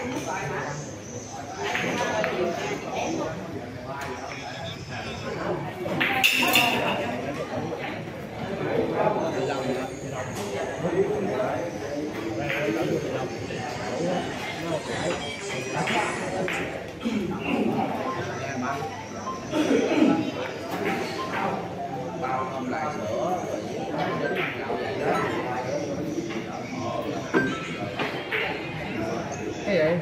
bao không lại sữa cái gì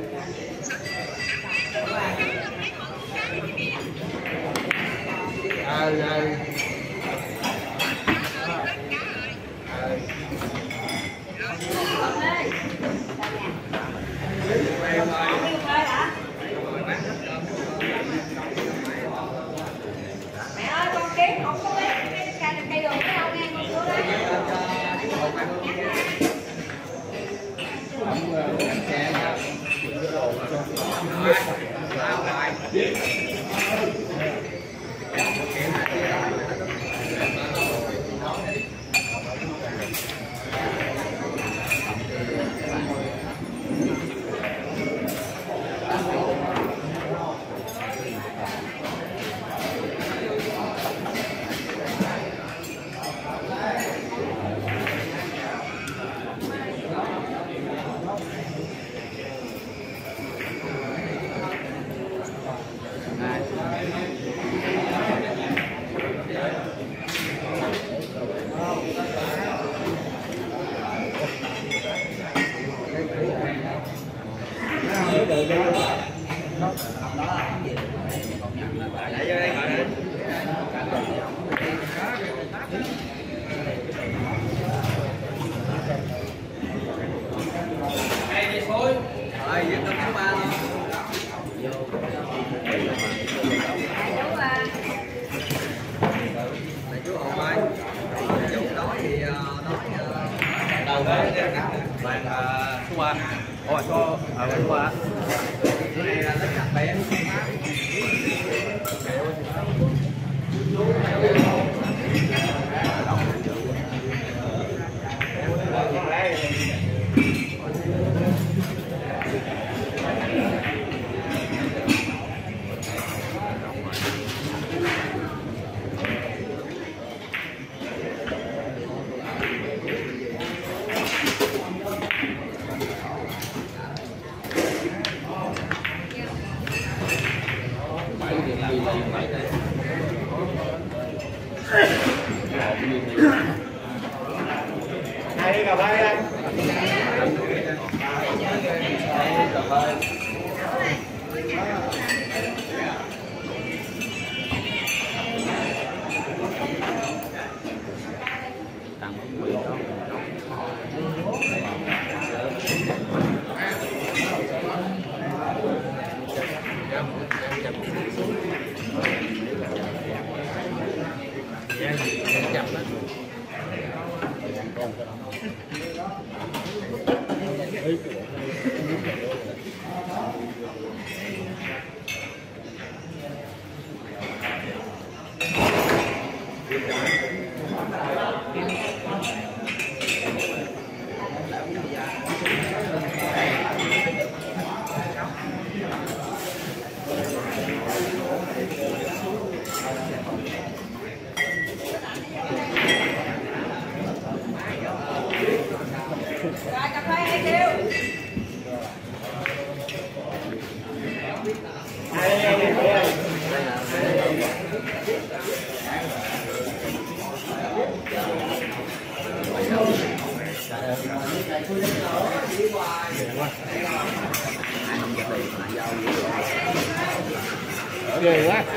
ghê quá.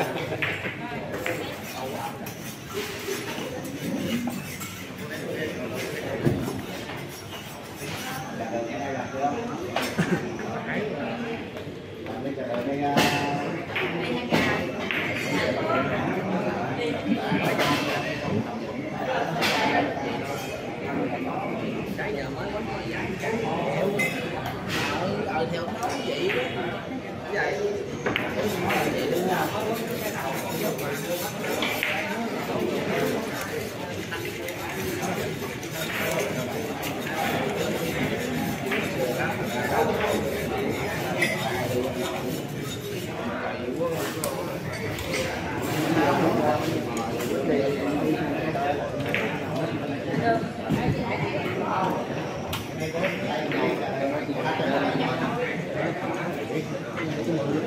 Theo nó vậy vậy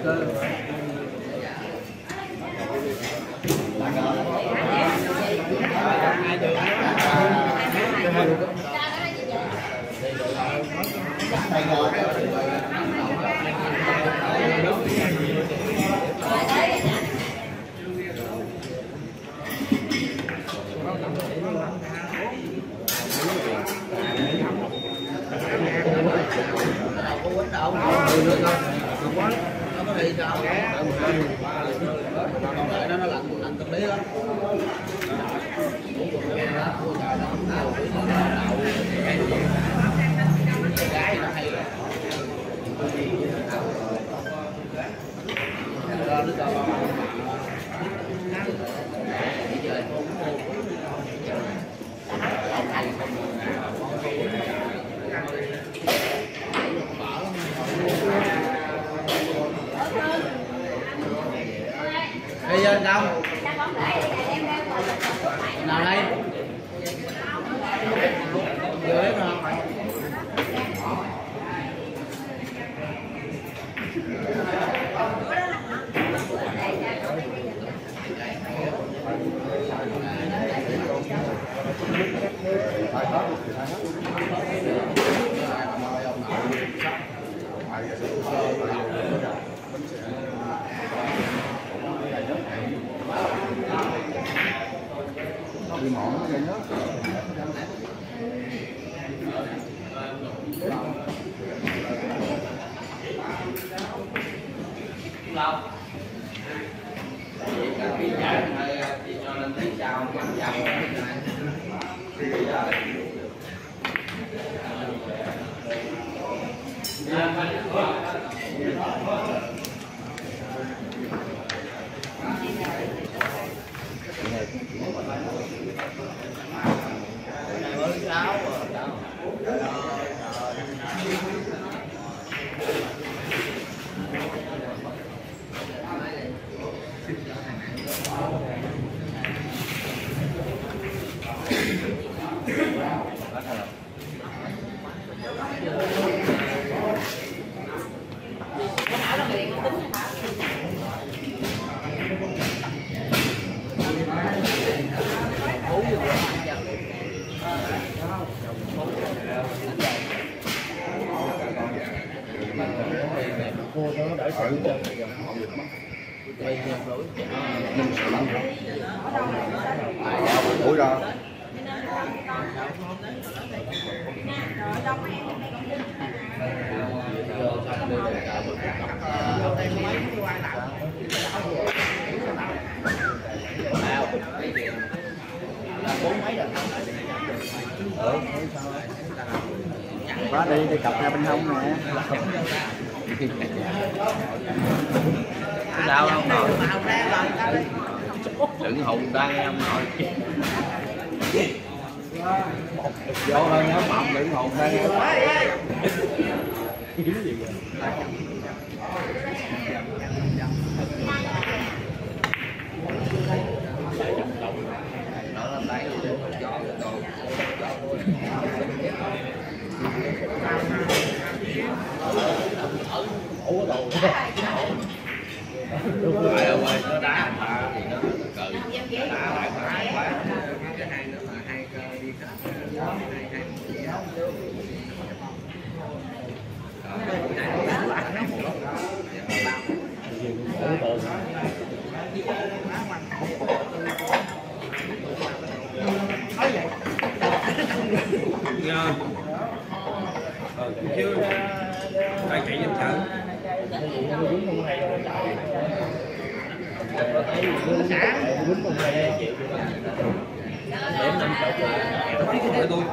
Nó lạnh tâm lý lắm. Gái nó hay là bây giờ đâu nào đây vừa hết rồi đi mỏng nó gây nhớ. chị cho nên thấy sao mà chào Cô nó đẩy sự cho mình sợ lắm. Ủa ra quá đi cặp ra bên hông nè. sao không đừng hùng đang em nội vô hơn nó mập đừng hồn đang em ủa đồ phải ông ơi nó đá mà thì nó cừ đá lại phải cái hai nữa mà hai đi chứ phải chạy lên chợ tôi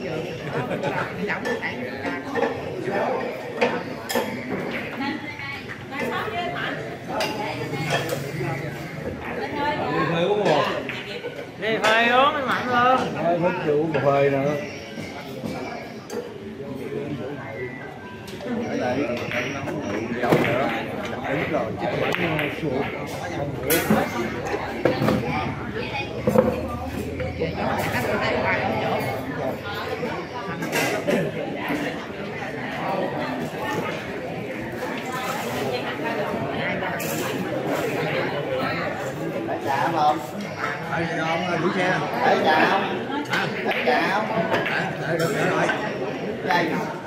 hơi uống một đi hơi uống mới mạnh luôn mất rượu một hơi nữa ở đây dầu nữa đúng rồi chứ bánh xuống ông gửi xe. Để chào. Để chào. Để rồi. Đây.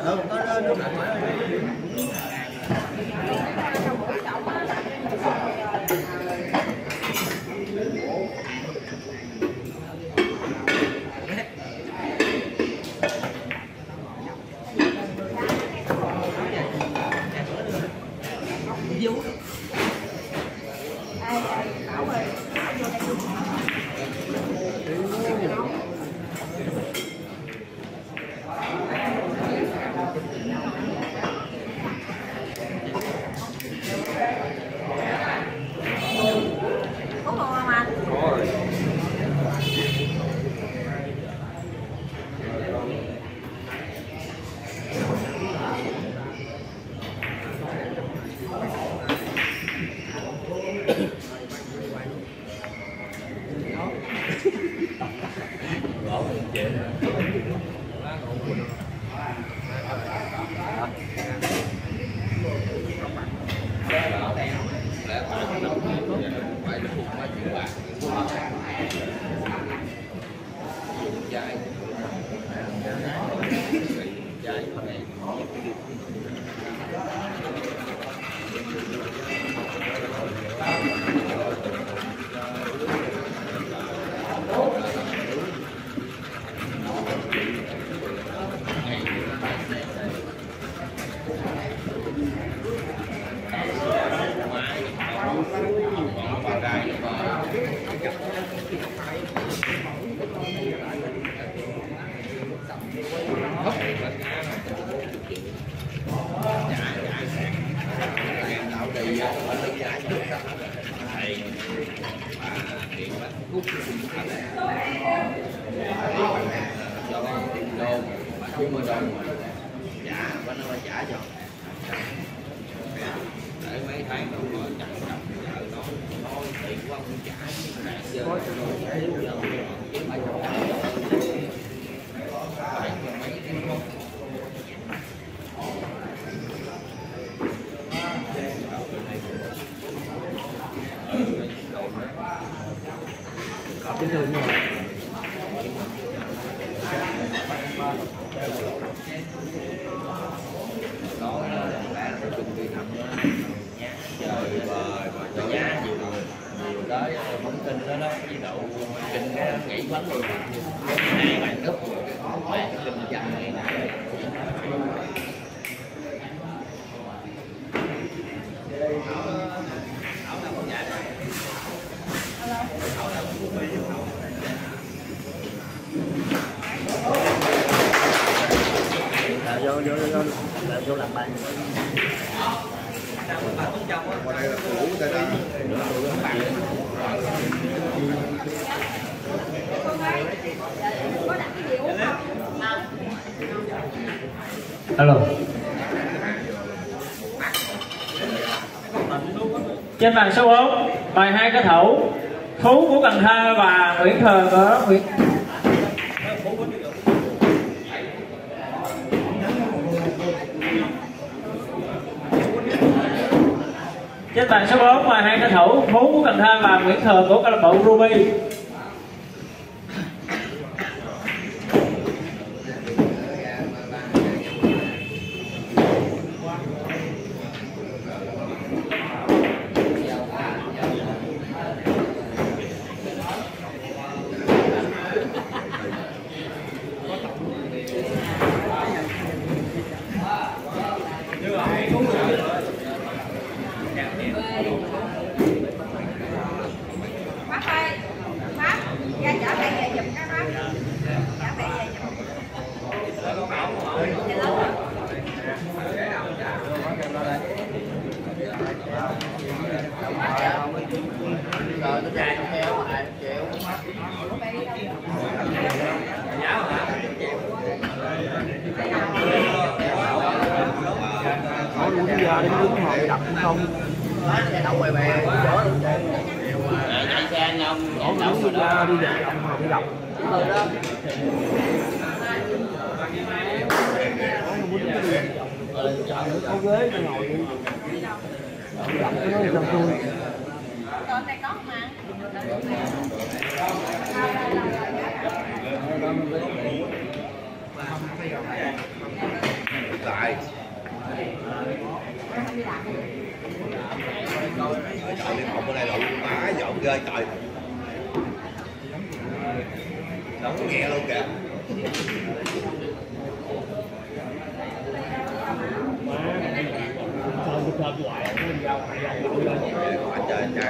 Bình thường rồi. Giá nhiều tới bóng kinh đó đó, ví dụ kinh cái nhảy bánh luôn, hai bạn đúc bạn kinh dần này nè. Vô làm bàn. Qua đây là cũ người ta đi. Alo. Trên bàn số 4, mời hai ca thủ Phú của Cần Thơ và Nguyễn Thờ của Nguyễn. Trên bàn số 4, mời hai ca thủ Phú của Cần Thơ và Nguyễn Thờ của câu lạc bộ Ruby. Giờ đến đứng ngồi đập không Xe đậu bè bè chỗ luôn chạy xe anh ông đổ đứng đi ra đi về ông mà đi đập có ghế cho ngồi đi đập cái nó trong tôi Còn này có không ạ? Lại trời đi phòng ở đây lộn má dọn ghê trời, nóng nghe luôn kìa. Trời trời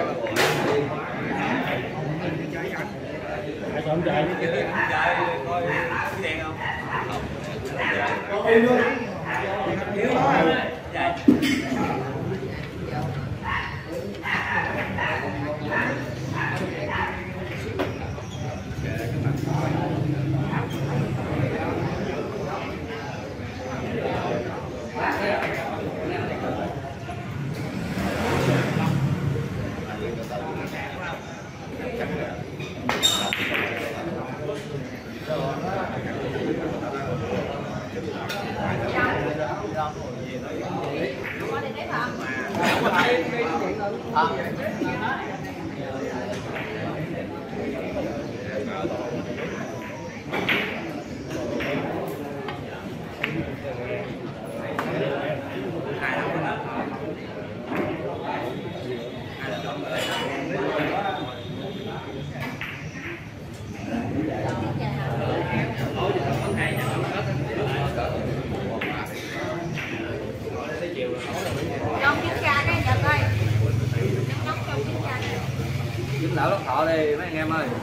Trong chiếc cha đây Nhật ơi. Nóng trong chiếc cha đây. Dính lỡ lót thọ đi mấy anh em ơi.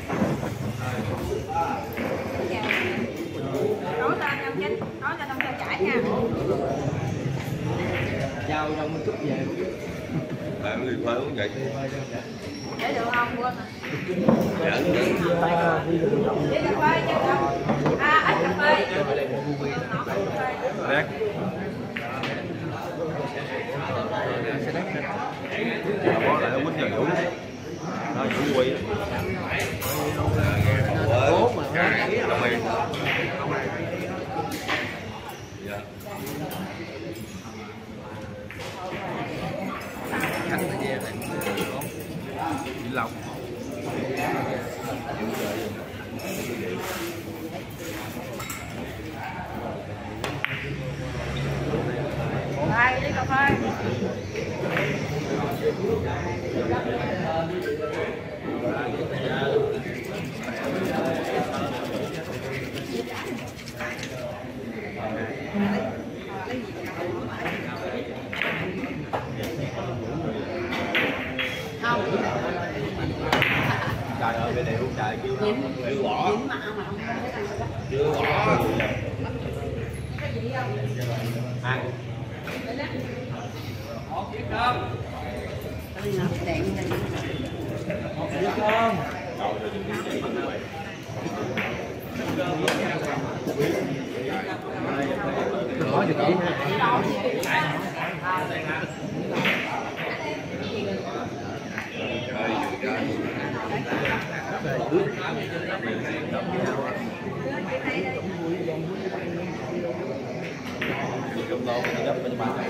Nói lên em chính, nói lên ông cho chảy nha. Giao đâu một chút về. bạn người khoai uống vậy Để được không quên à. dạ Đi cà phê chứ không? À, ít cà phê. Đét. Bó lại nó quýnh vào Vũ. Nó Vũ quy. Ủa, đồng ý. Dạ. Cắt cái dê này. Vĩnh Long. Đây, đi cà phê. Không. Trời ơi, cái điều trời kêu chưa bỏ. Chưa bỏ. Ăn. Có được kỹ Trong lô nó gấp bên bàn.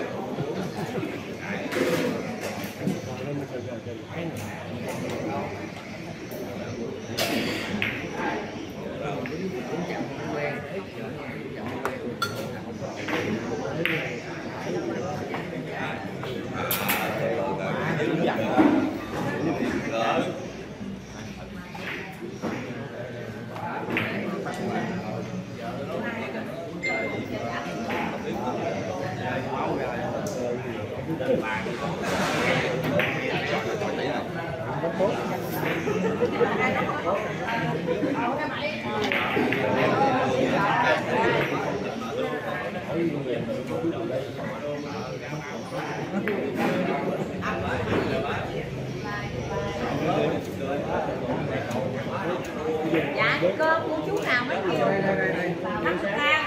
Dạ, cơm của chú nào mấy nhiều? 50 gram.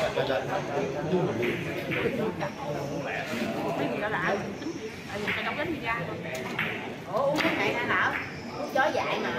Cái gì đó lạ, cái đóng bánh gì ra. Ủa, uống cái này hả lỡ? Uống chó dại mà.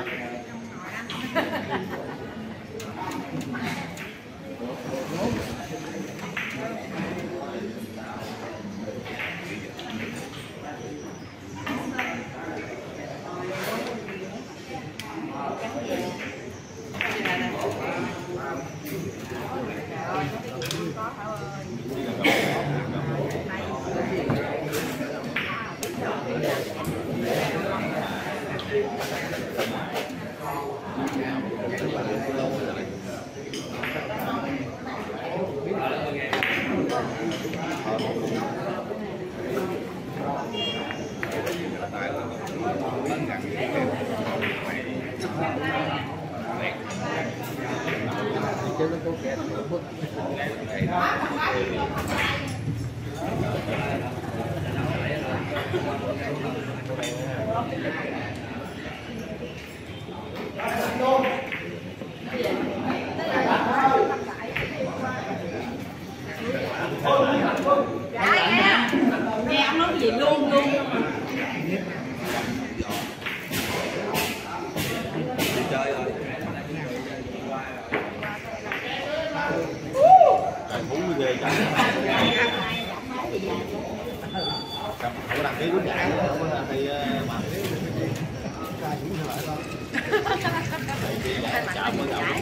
Nghe ông nói gì luôn luôn. Chơi rồi. Phú ghê trời. Không có đăng ký quyết giải, không có đăng ký mà. Chạm mới đầu.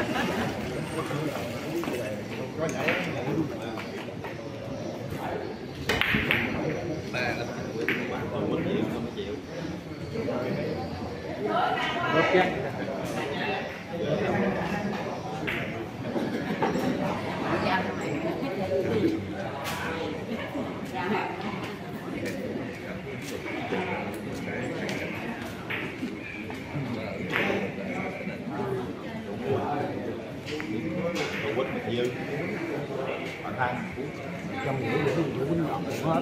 Dư bản thân trong những cái bún ngọt hết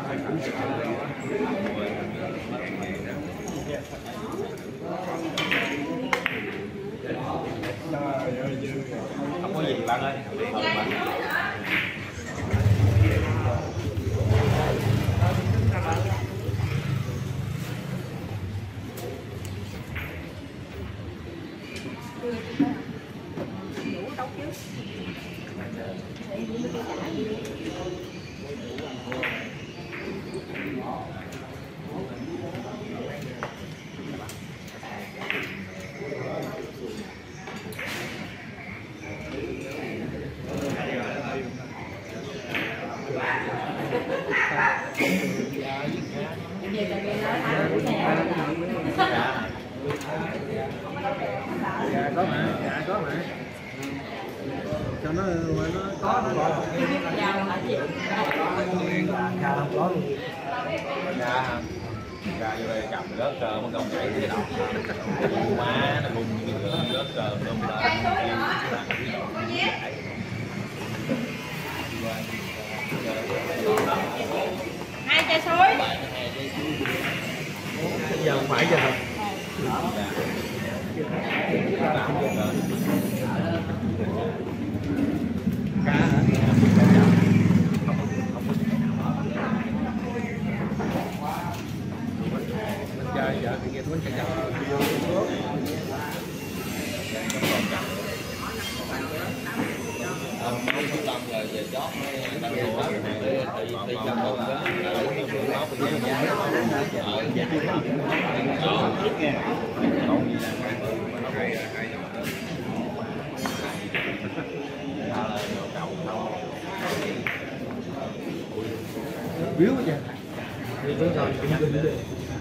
không có gì bạn ơi. Dạ có mà, dạ có mà. Cho nó có nó bỏ. Dạ không có luôn. Dạ. Ra vô đây cầm rớt cờ mà không chạy cái đầu. Má nó bùng rớt cờ không lên. Hai chai suối. Bây giờ không phải cho thật. Cá hả? Mình chơi giờ thì nghe tôi sẽ chặt. Không có tâm rồi về chót đang ngồi thì trong con đó nó cũng giá ở giá Biếu vậy. Thì bây giờ cũng đừng đi.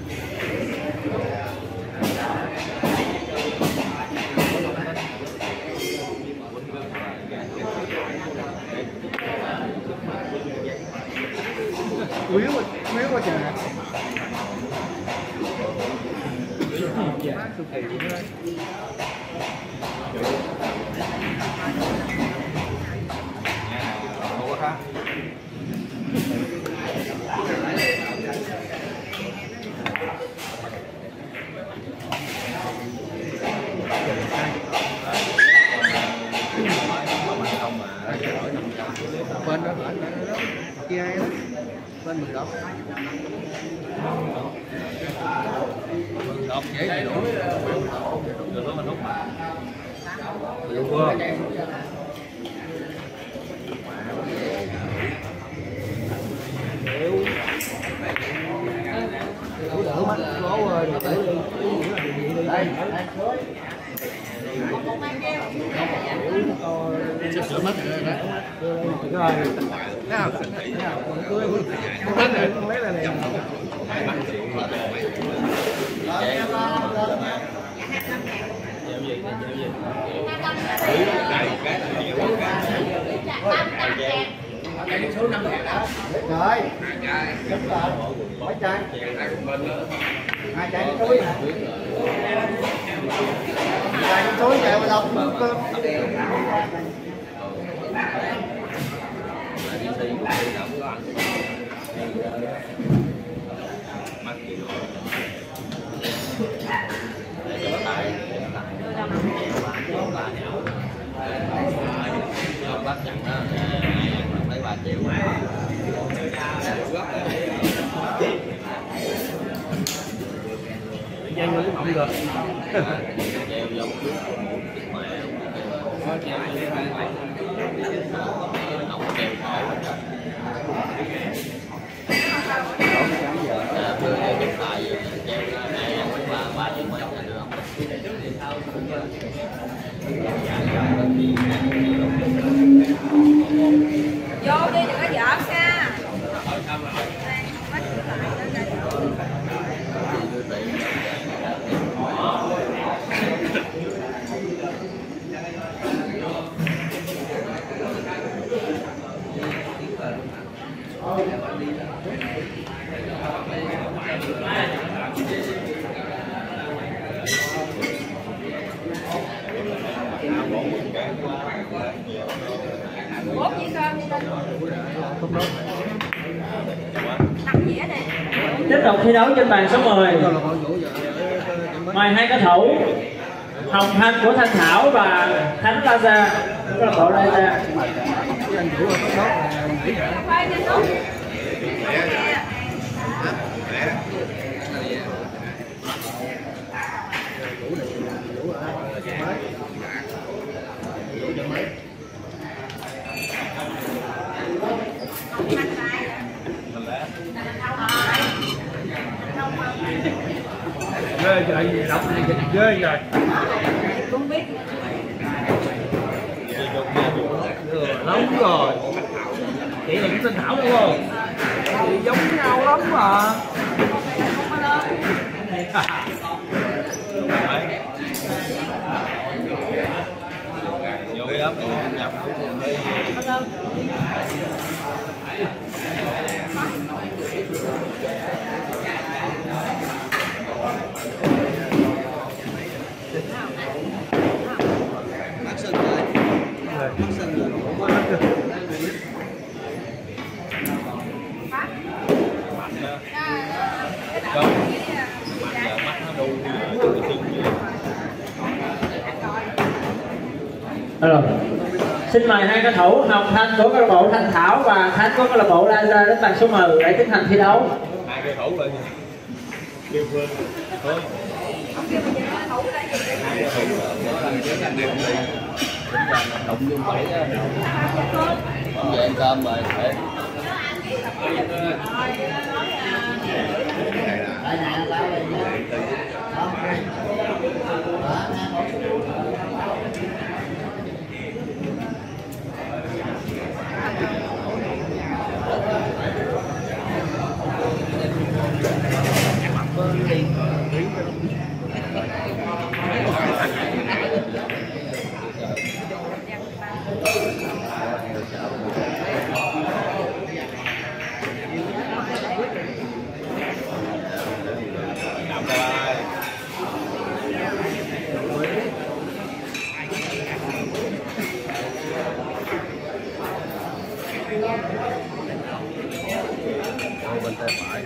Biếu quá trời. Dạ, tôi kỳ vậy đó. không có khác. Bên đó kia ai đó bên mình đó Đọc dễ đầy đủ được đó mình hút được không? Đỡ mắt lố ơi, đỡ đi. Đây. Sửa mắt rồi đó. Rồi. Nào. Con lấy là này. số 5 ngàn đó. Rồi. Đúng rồi. Mấy chai? Hai chai nước suối hả? Chai nước suối chạy vào đâu? đi thi cũng đi đâu có ăn mắc gì rồi để cho tài bác nhận đó mấy 3 triệu Giang người mộng được. treo vô vô đi đừng có giỡn nha. Bốt với cơm đi lên. Đặt dĩa đi. Tiếp tục thi đấu trên bàn số 10. Mời hai cầu thủ Hồng Thanh của Thanh Thảo và Khánh Laza câu lạc bộ Laza. Khoai trên nút. Ghê trời, đọc này dịch ghê rồi. Không biết. Lắm rồi. Chị là cũng Thanh Thảo đúng không? Chị giống nhau lắm mà. vô cái đó nhập Mắc sân rồi. Mắc sân rồi. Rồi. Xin mời hai cầu thủ Hồng Thanh của câu lạc bộ Thanh Thảo và Khánh của câu lạc bộ Laza đến bàn số 10 để tiến hành thi đấu. hai cái thủ rồi kêu Phương thôi động vô bảy á về ăn cơm rồi để bên tay phải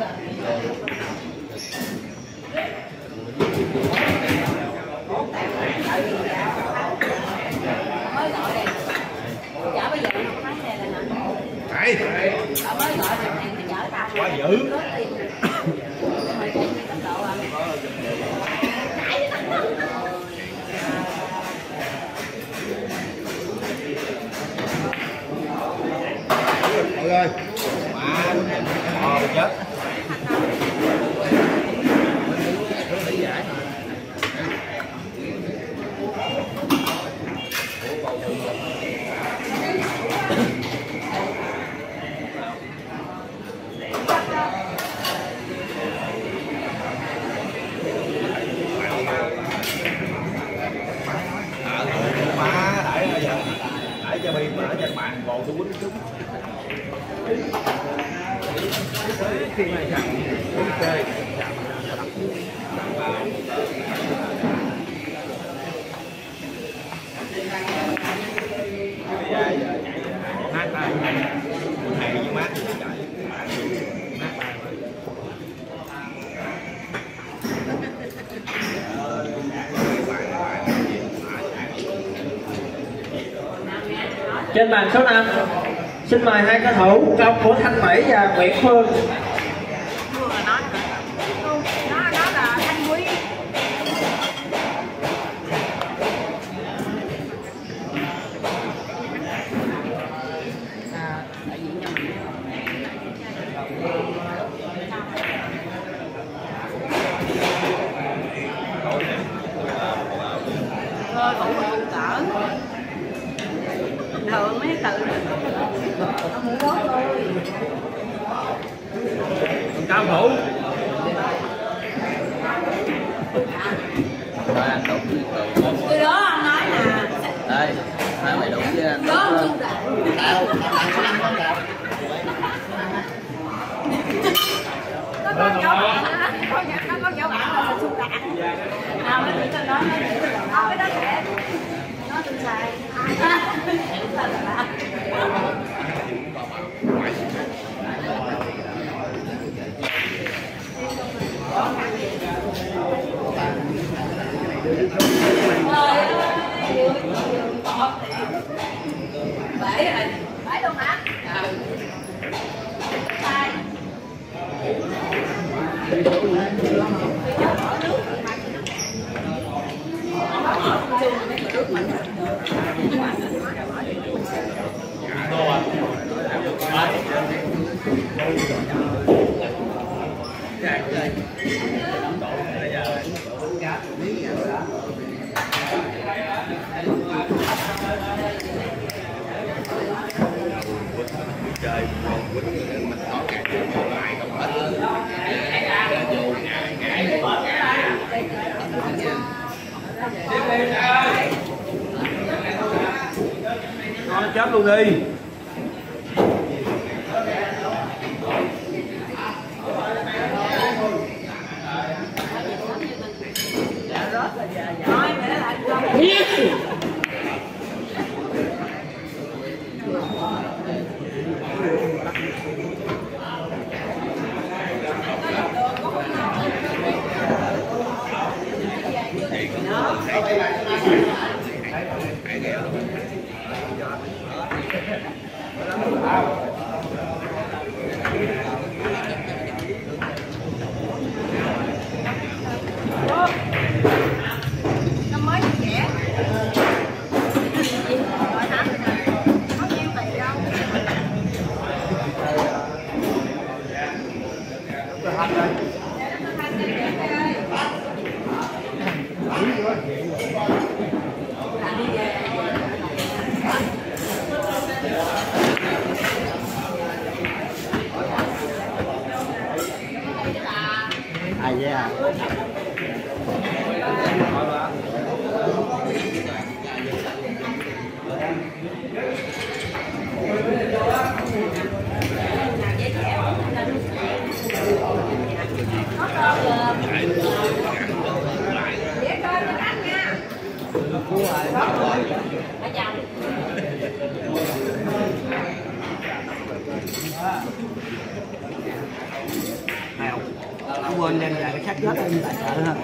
Chở bây giờ không thấy này là nè. Đấy. Ở mới gọi thằng này thì chở tao. Quá dữ. Mày chạy đi tốc độ à. Ôi ơi. chết để cho bi mà trên mạng còn tôi quýnh chúng Khi này chẳng chơi. dạ Thầy với mát thì chạy. Mát ba. Trên bàn số 5 xin mời hai cầu thủ công của Thanh Mỹ và Nguyễn Phương. Nó là Thanh Quý. Đại diện cho mình. Thôi cũng không cỡ. Thường mấy tự nó muốn bóp thôi. Cao thủ. Thôi anh đụng Từ đó anh nói là đây, hai mày đụng với anh. đó Tao có con cháu bạn á, có con cháu bạn là sẽ xung đạn. Nào nó chỉ cần nói cái đó sẽ nó từng xài. Bãi luôn hả? Sai. chơi mình có cái lại không hết vô Nó chết luôn đi. Nói mày nói lại không? Năm mới vui vẻ. Hỏi thăm có nhiêu tiền đâu. Ai vậy à? Để coi cho anh nha. Ở chồng. Không quên đem về cái xác chết ở tại chợ ha.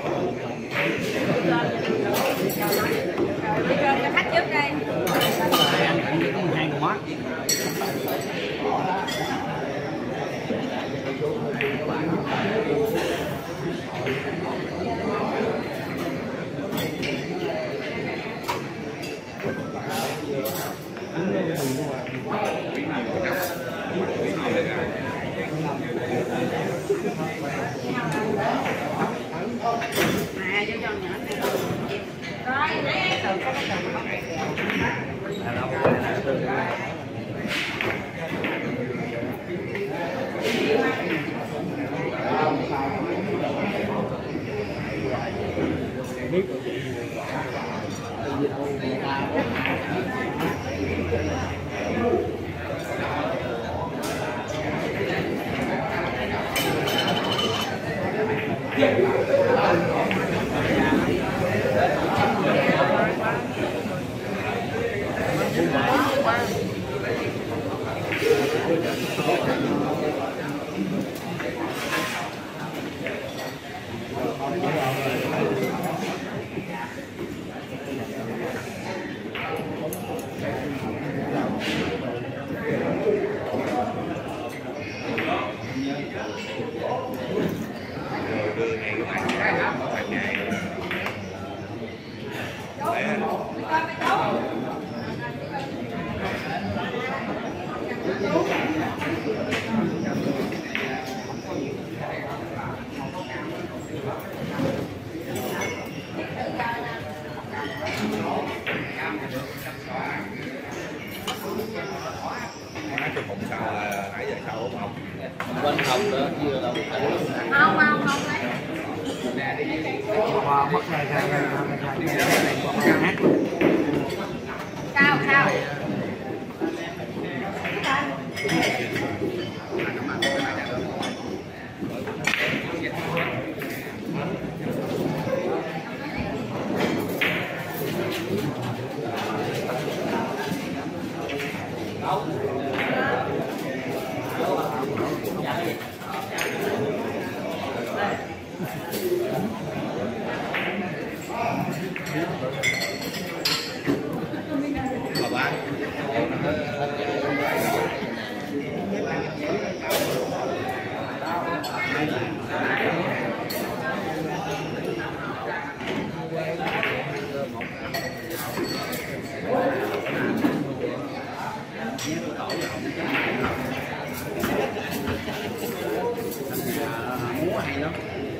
Đi coi cho khách trước đây. Hai con mắt. À, cho nhỏ này. Rồi, lấy từ có cái từ không? đưa ngay các bạn ngày không sao là nãy giờ sao không quên không nữa chưa đâu không lấy mất này cao múa hay lắm.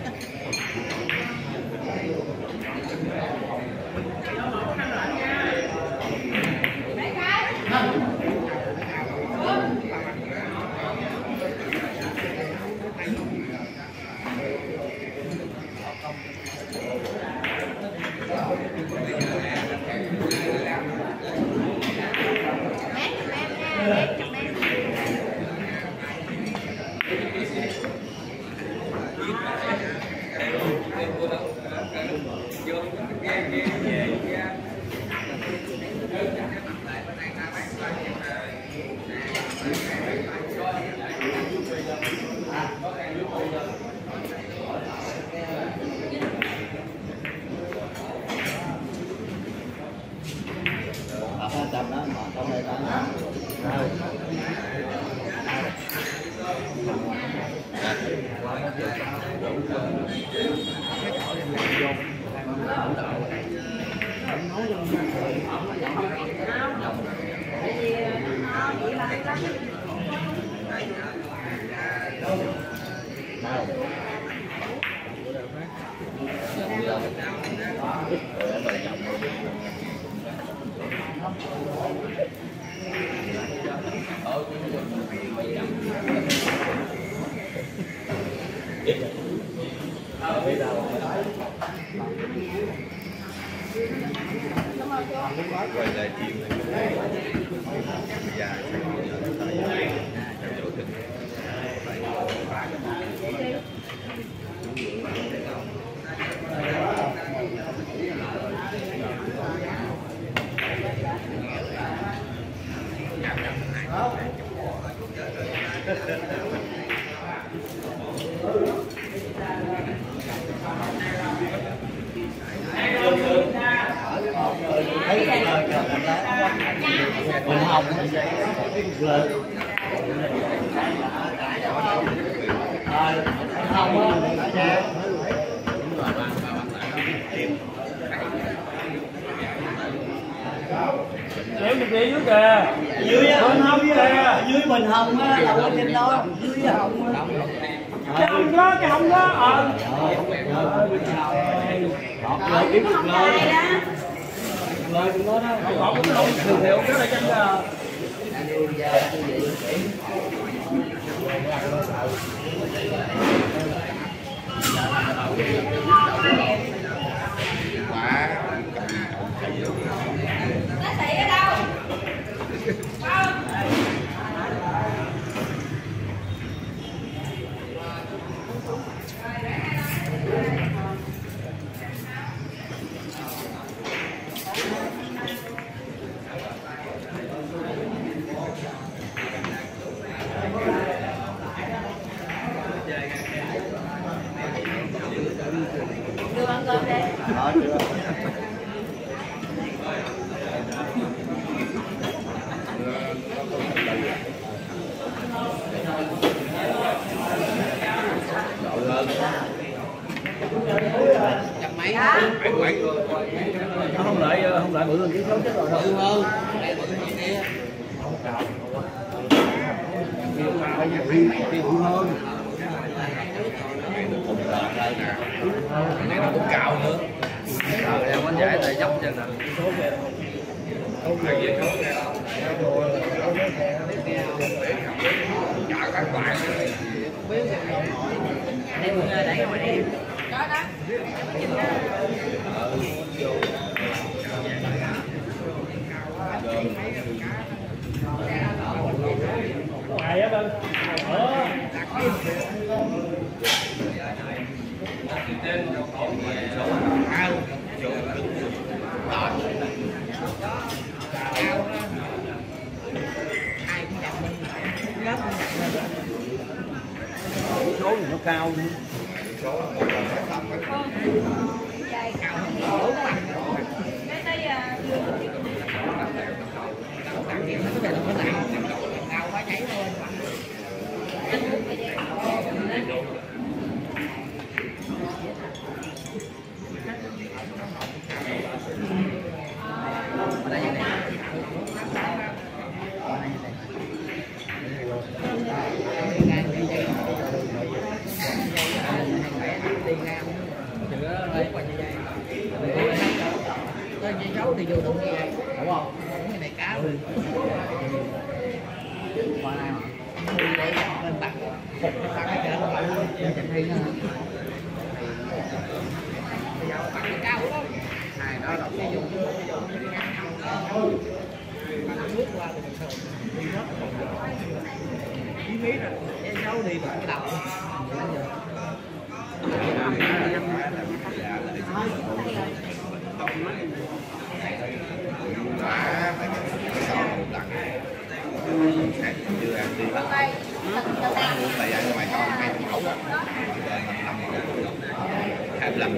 Tập đó mà trong đây quay lại chiều này mình hồng Để mình đi dưới kìa. Dưới bên hông kìa. dưới mình hồng á là quên trên đó. Dưới hồng á. Cái hông đó, cái hông đó. Rồi kiếm được lời. Lời cũng có đó. Họ cũng không thường hiệu cái này chân kìa. Đưa ăn cơm đi. Không lại bự hơn cái số chết rồi đâu. Bự hơn. Này nó cũng cào nữa. Em có giải tay dốc chân nè. Ngày á bên. Số thì nó cao nữa. Thì vô đúng vậy, đúng không? Cái này cá luôn. Qua này mà. Đi đây lên bắt phục cái kia nó lại luôn. Chẳng hay nữa. Bây giờ bắt cái cao lắm. Này đó là cái dùng nước qua thì mình đi hết. Chí mí rồi, cái cháu đi vào cái đầu. Chưa ăn đi bắt tay ăn ngoài con hay khẩu đó 25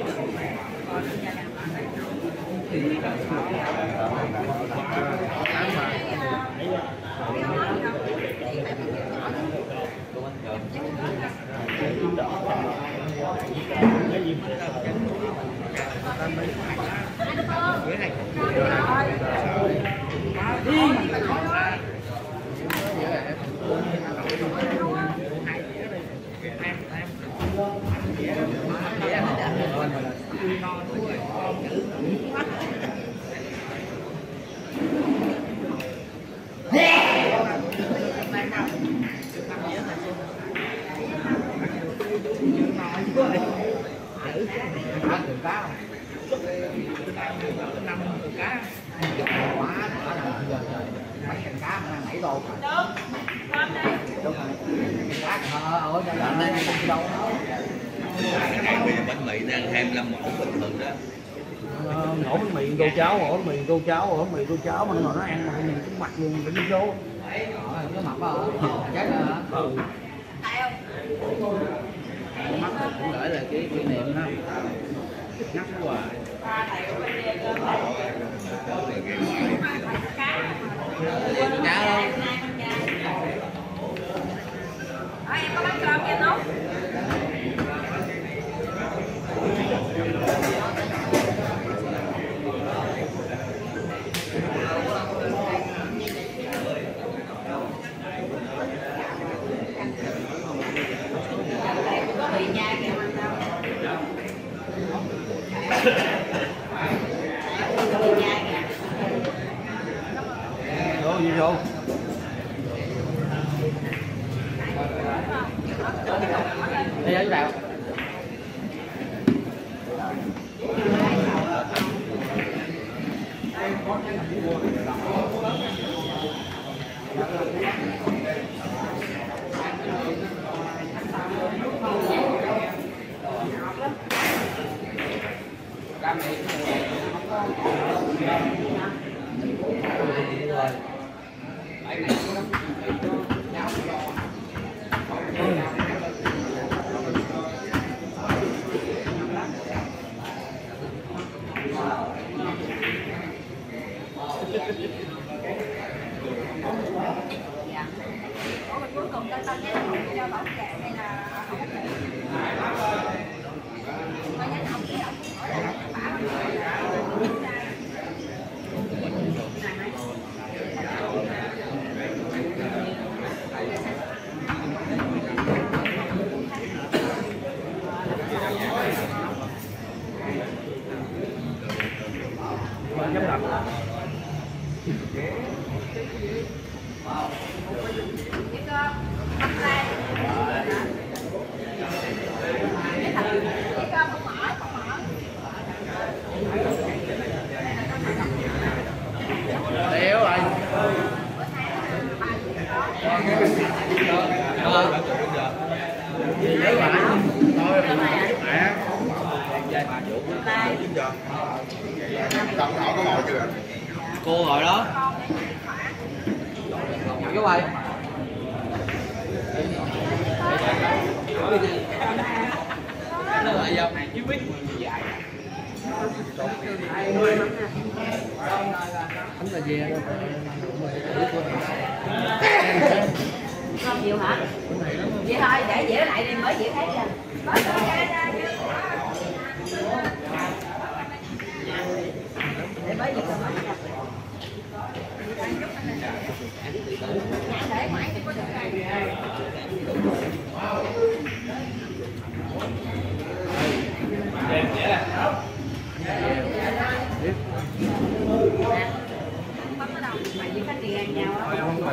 bánh mì đang 25 mẫu bình thường đó. Ổ bánh mì tô cháo, ổ bánh mì tô cháo mà nó ăn mà nhìn cái mặt luôn cái số. Cái mặt đó hả? Chắc là hả? Mắt cũng gửi là cái kỷ niệm ha. Ngắt quá. Cá đâu? Em có bánh cơm kìa không? Vô gì vô? Đi ở đâu? Cuối cùng ta cho bảo kệ hay là không kệ? Mà nhánh không biết đâu. chưa? Tâm họ có ngồi chưa? Cô ngồi đó. Cái quay. Nó lại dòng này chứ biết. Không là gì đâu. Không nhiều hả? Vậy thôi, để dễ lại đi mới dễ thấy kìa. Để mới gì rồi mới kìa. Để mãi thì có được bắt ở đâu? Mày chỉ khách đi ngang nhau á.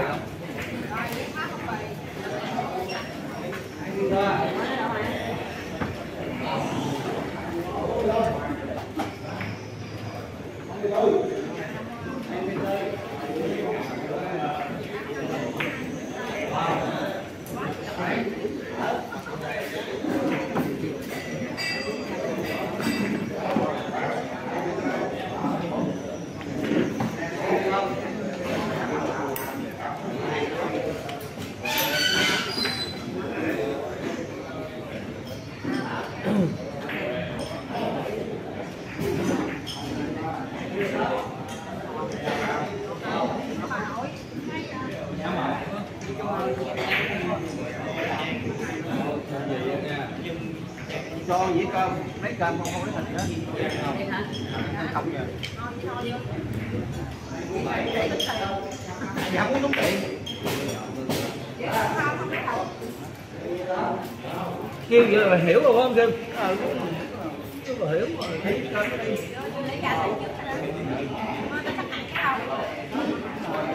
Cho dĩa cơm, mấy cơm không lấy thịt nữa. Vậy hả? Không rồi. Dạ muốn đúng tiền. Kêu vậy là hiểu rồi không Kim? Rất là hiểu rồi. Lấy ra thử trước đó. Có khách hàng cái không?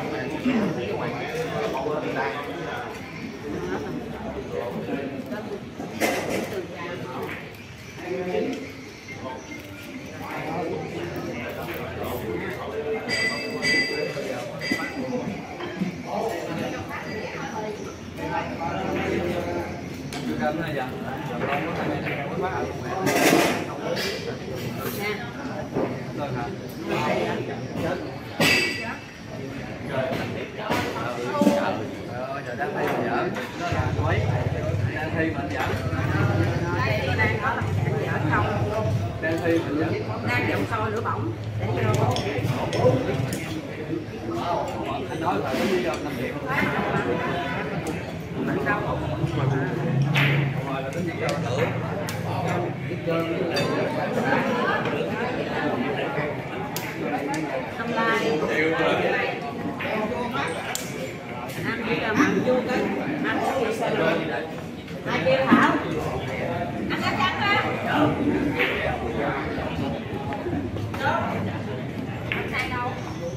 Đang dòng sôi lửa bỏng để vô. Anh nói là có lý do 5 triệu. Rồi là tính lý do nữa. Không lai. Ăn chỉ là mặn chua cái ăn cái gì sao? Ai kêu Thảo? Ăn cá trắng á. Ăn sai đâu?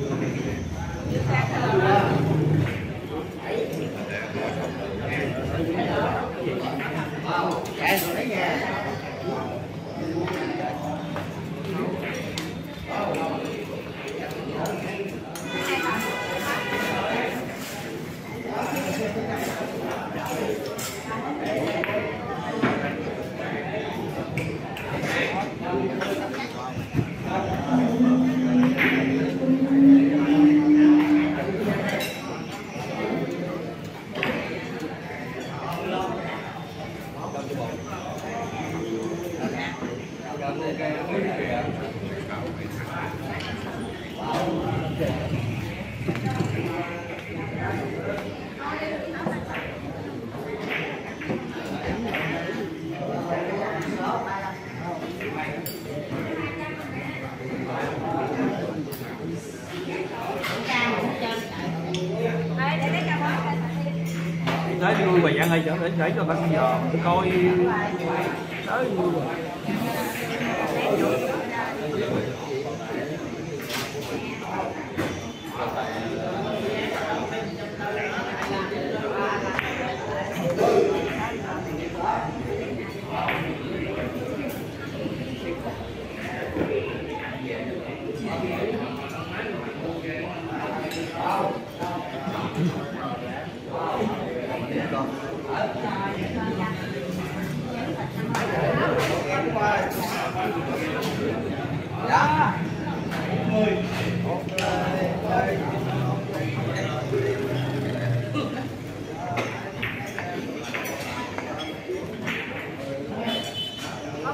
Đấy đi nuôi bà dạng hay để cho bà bây giờ coi tới nuôi rồi.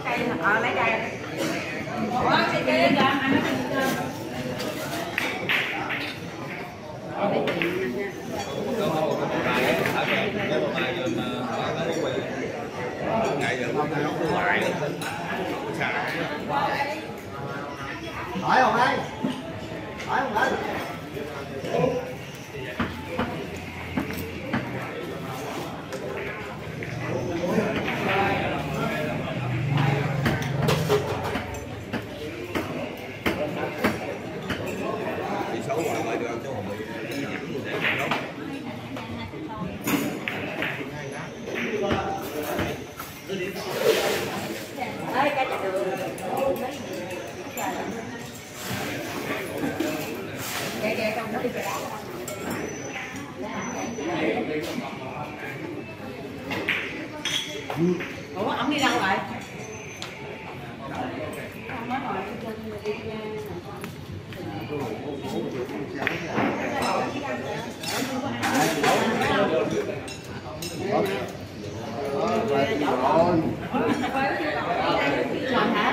cây lấy cây. Ủa cây kia kìa, anh nói cây kia. Hỏi không anh? Hỏi không anh? Ê, cái chả được. Kìa con nó đi kìa. Ủa, ông đi đâu rồi? Ông mới hỏi cho đi làm hả?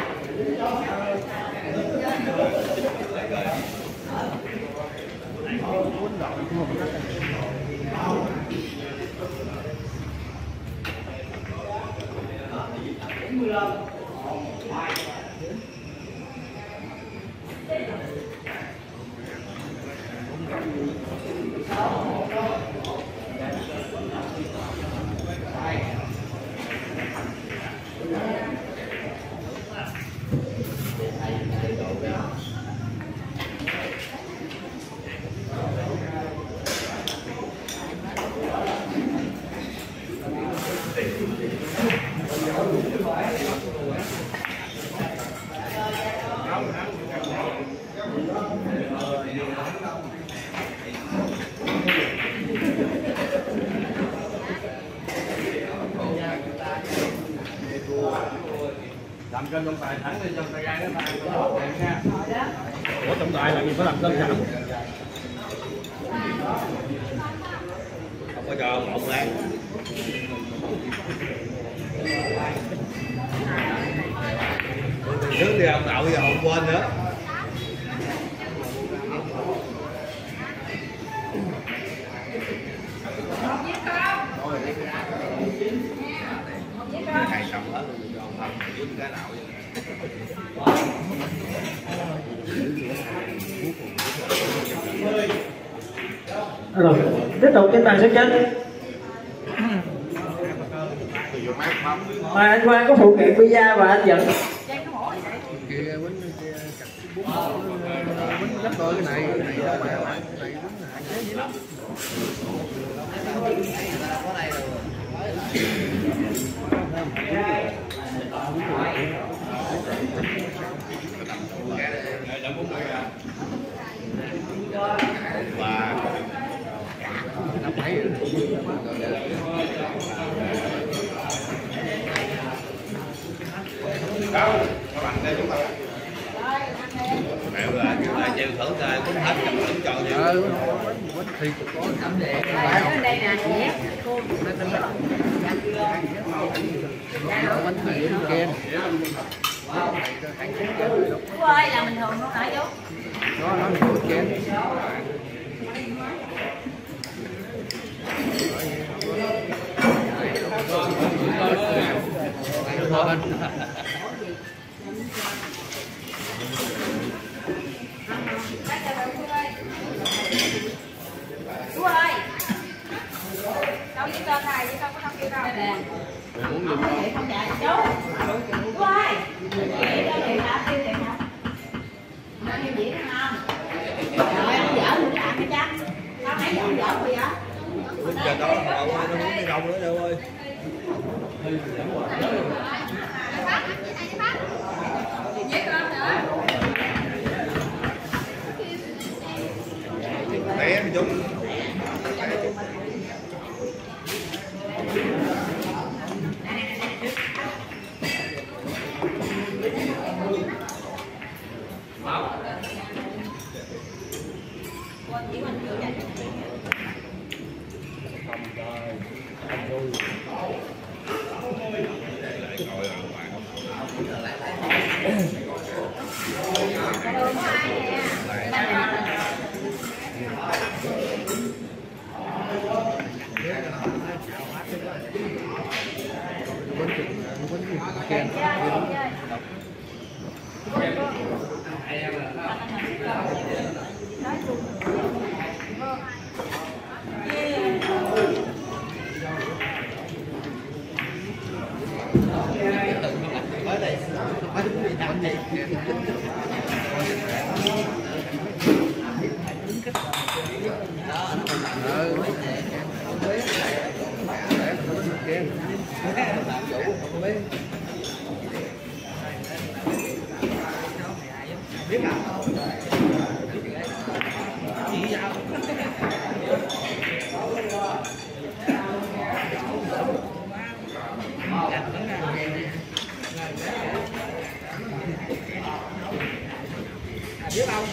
Làm cơm trọng tài thẳng lên trong tay gai đó nha. Ủa trọng tài làm gì phải làm cơm sẵn? Không có cho ông ăn. Trước đi ông đậu giờ không quên nữa. Hay xong hết luôn cho ông ăn với cái nào vậy. Rồi, tiếp tục trên bàn số trên. Mà anh Quang có phụ kiện pizza và anh Dẫn. Kia quýnh chặt bún quýnh gấp đôi cái này đó mà lại cái này quýnh hạn chế dữ lắm. Và năm mấy đâu các bạn đây chúng ta mẹ là treo thử tay cũng hết cũng cho vậy. quýnh thì có Ở đây nè, nhé. Cô quýnh thì kem. Chú ơi, là bình thường không hả chú? Nó kem. Chú ơi, đâu với con này với con có không kêu đâu nè. Không chạy chú. Chú ơi, chị cho chị hả? Tiêu chị hả? Nó như vậy đúng không? Trời ơi, ông dở nữa làm cái chắc. Sao nãy giờ ông dở rồi vậy? Quýnh cho đó đâu nó muốn cái rong nữa đâu ơi. Té một chút. Kèn. Biết không?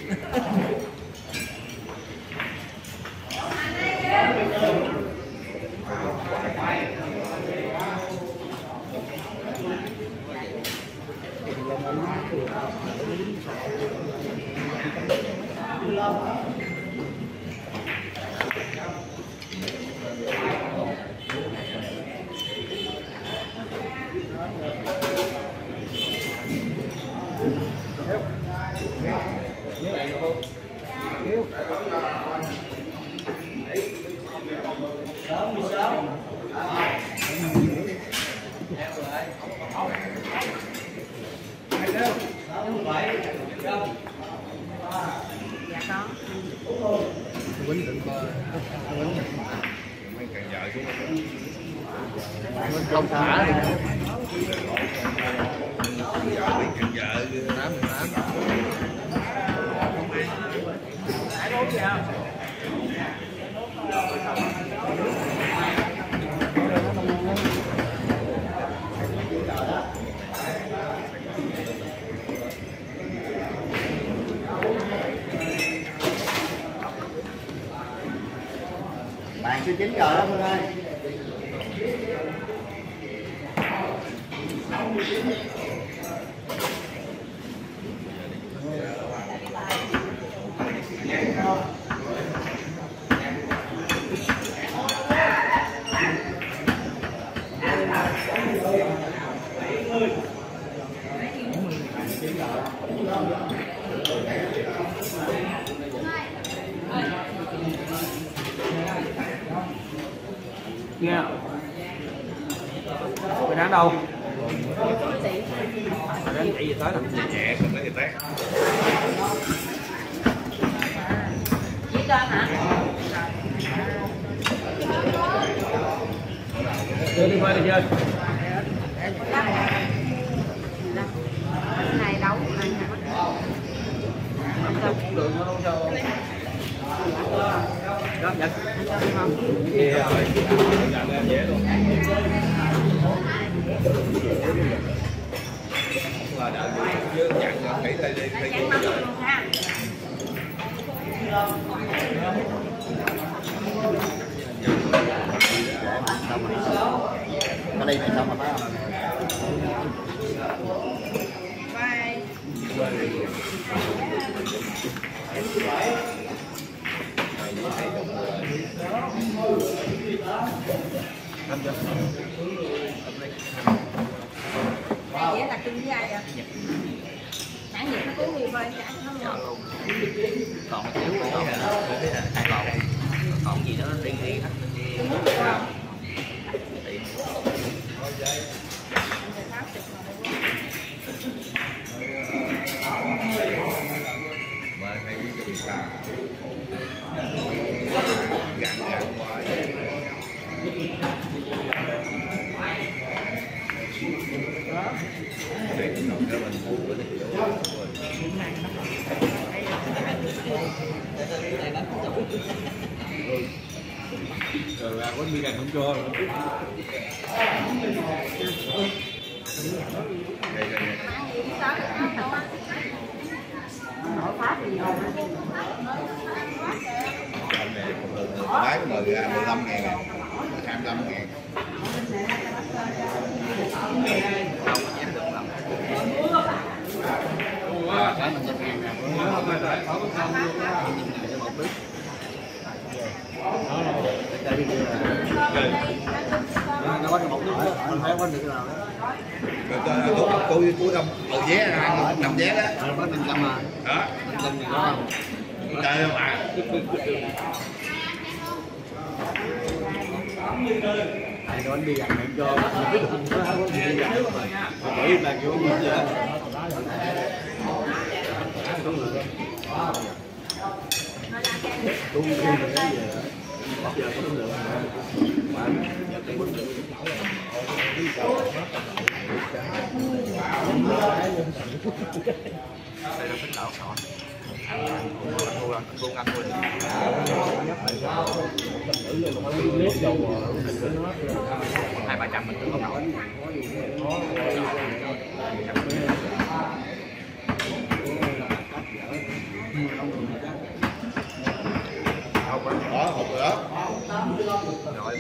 Quýnh đừng coi. Quýnh. Mấy càng vợ xuống. Quýnh không thả đi. Càng vợ 18. Hãy đốt gì không? Bạn chưa chín rồi đó Phương ơi. Nghe mày đang đâu? Mày đang chạy gì tới nè? Nhẹ không lấy người tát. Chỉ con hả? Đưa đi qua đi chơi. Này đâu? Đường nó đâu sao? Đó, nhận. Dạ rồi. Làm ra dễ luôn. Là đợi chứ chặn rồi thấy đây đi thấy Chắn mắm luôn ha. Ở đây này xong rồi phải không? Đây dễ đặc trưng với ai vậy? Sản nghiệp nó cứu nhiều thôi, chả nó luôn. Còn xíu nữa hai còn gì đó đi hết đi. mà hay cái việc làm gặn hoài. Để nó cho mình mua bữa thì rồi ra có đi gần không cho lái của mình ra 15.000 này, 25.000. Nó có một nước mình phải có được là Tôi không ở vé 5 vé đó. Có 500 mà. Đó. 500 thì có không? Trời ơi bạn. Ai nói đi ăn cho cái thùng nó không có gì ăn. Bởi là kiểu gì vậy? Đúng rồi. Tôi đi về cái gì vậy? Giờ có được. Mà giờ cái bún được. Đây là tính đảo sọn. Cô ăn thôi. Hai ba trăm mình cũng không nổi. Đó, hộp rồi đó. Rồi,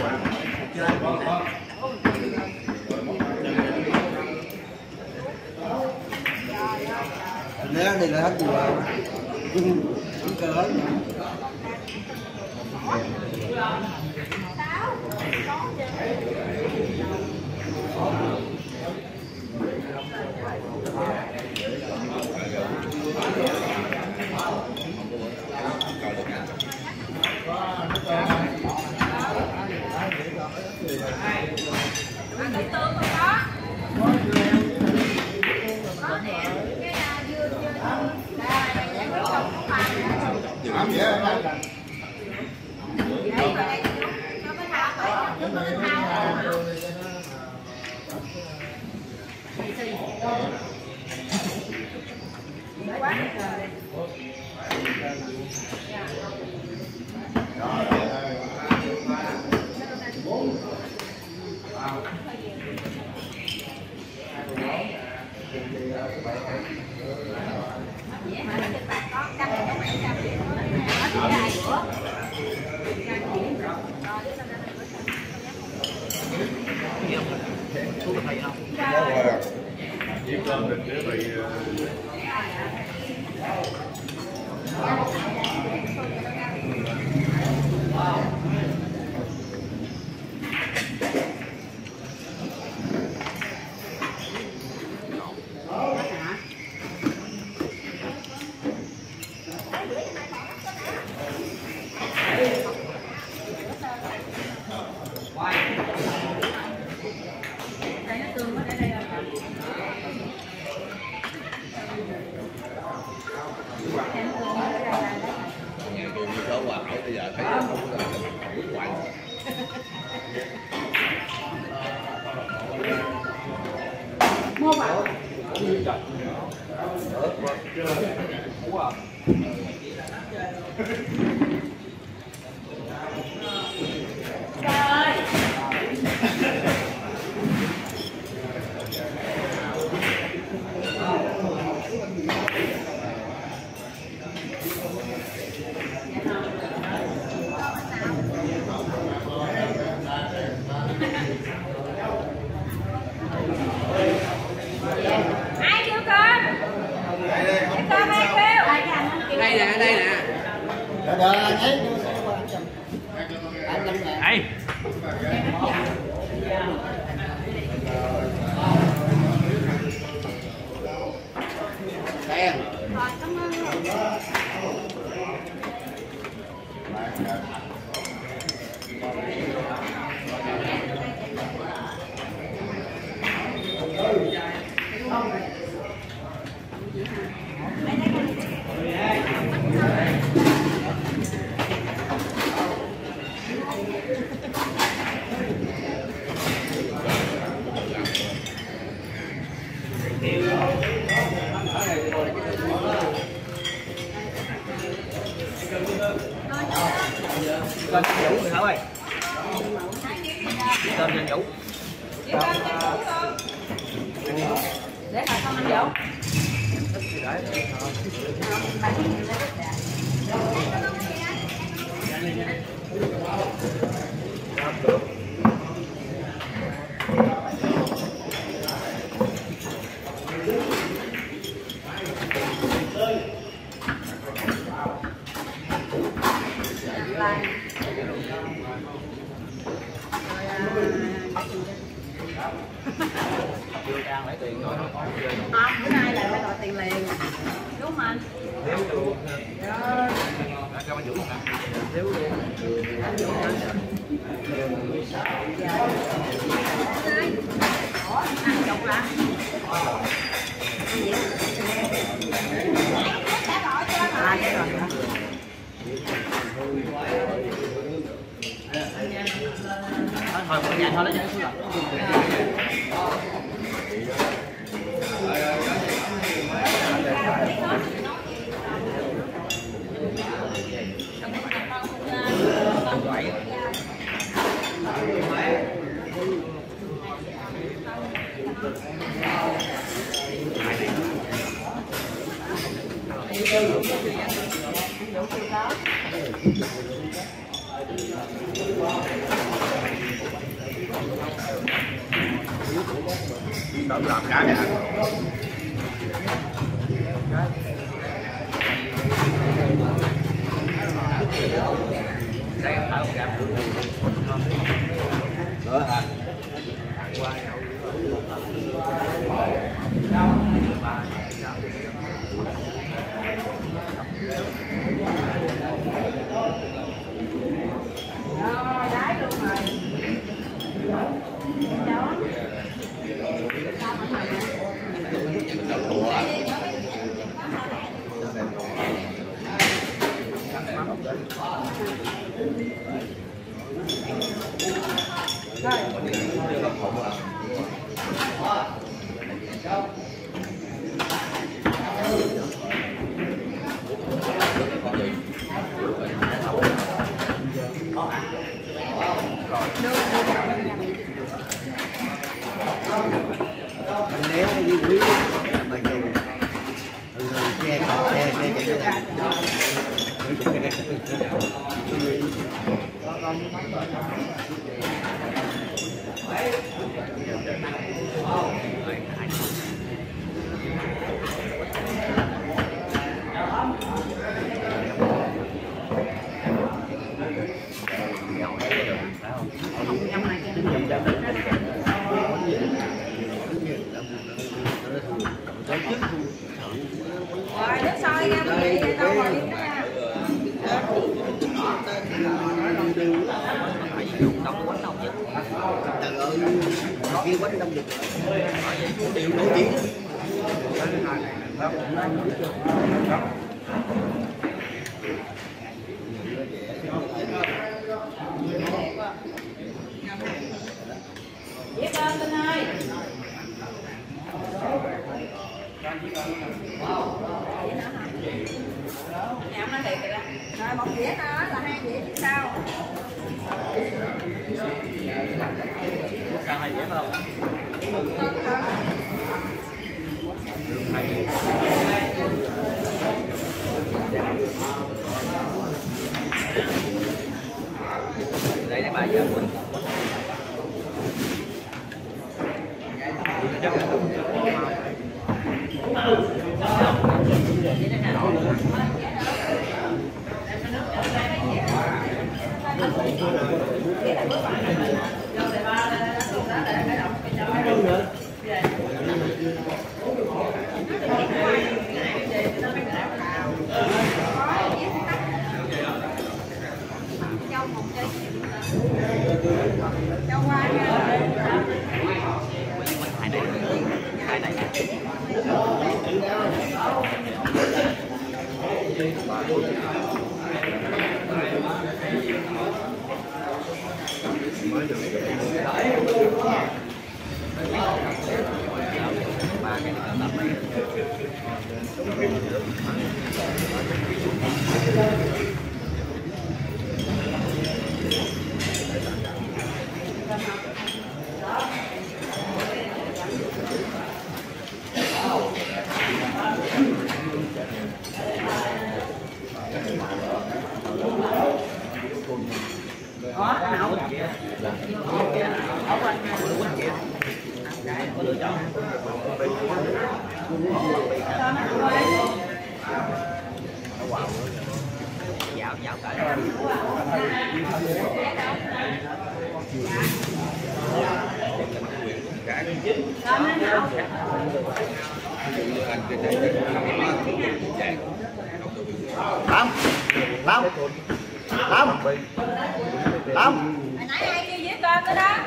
nếu đây là hết rồi. Cơ hết. Tên Vũ người Thảo ơi. Tên nhân Vũ. Để hỏi con anh Vũ. chưa trang lấy tiền rồi. Không, bữa nay là phải đòi tiền liền. Đúng không anh? Thiếu luôn. Rồi. Cho anh Vũ luôn nè. Thiếu luôn. Ủa, ăn chục là. Thôi một nhà thôi lấy cho số lần. Đỡ làm cá này. Đây tháo cam. Nữa hả? Rồi, đáy luôn rồi. Đó. Nếu đi quý mà dùng che Rồi, nước sôi nha quý vị, vậy đâu rồi biết nha. trời ơi kia quánh đông được điều nổi tiếng Biết ơn Linh ơi. Nhà ông nói thiệt rồi đó. Rồi một dĩa nữa là 2 dĩa chứ sao? Sao hay dễ không? Đây là bài giờ mình. Cho qua nha. Có nấu. Dạo dạo cả. Hồi nãy ai kêu với con cái đó.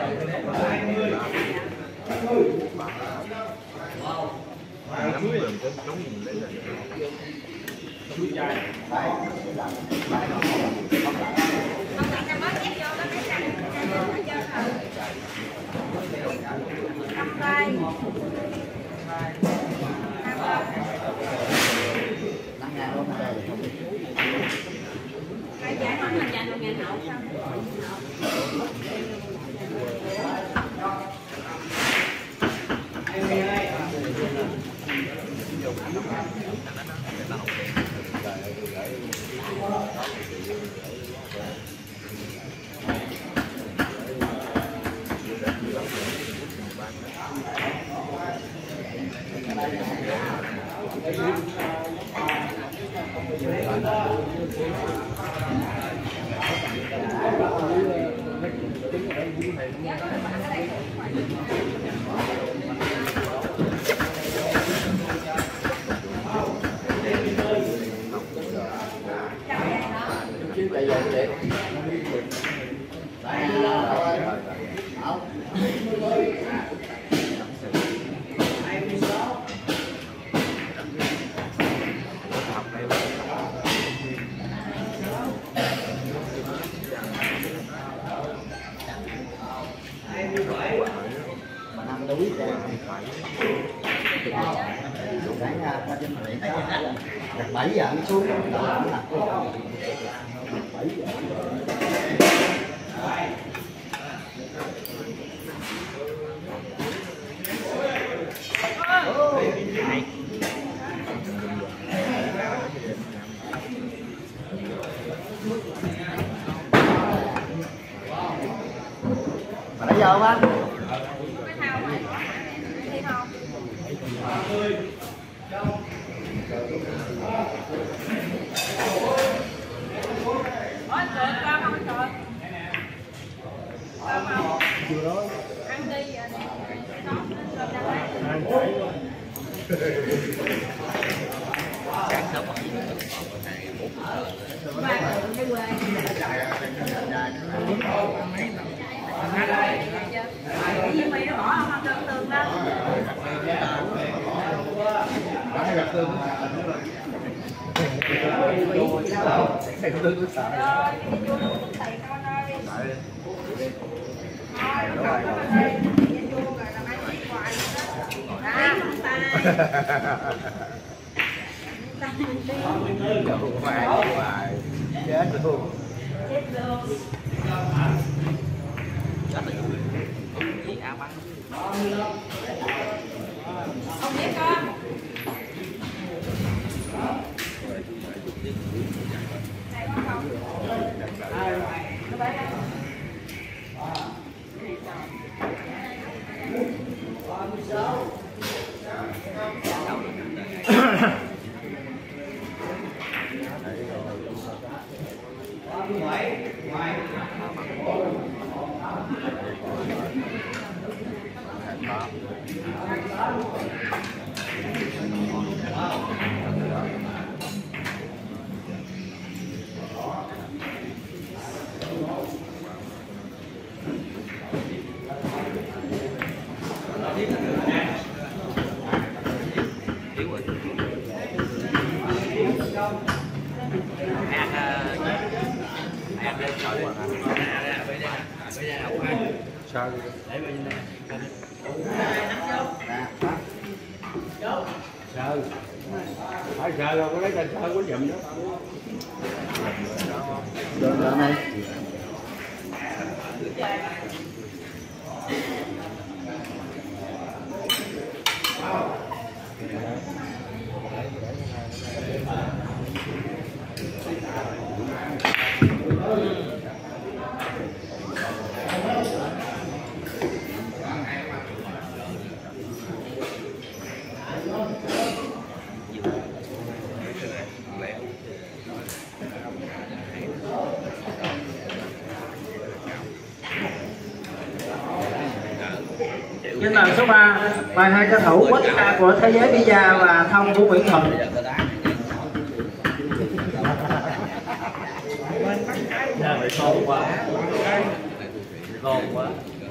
Đặt 7 giờ anh xuống mà nãy giờ không anh? Phải sợ rồi, có lấy cần sợ có dùm đó. Rồi này. Nhân bàn số 3 mời hai ca thủ Quách Ca của Thế Giới Pizza và Thông của Nguyễn Thuận. Con quá. Con quá.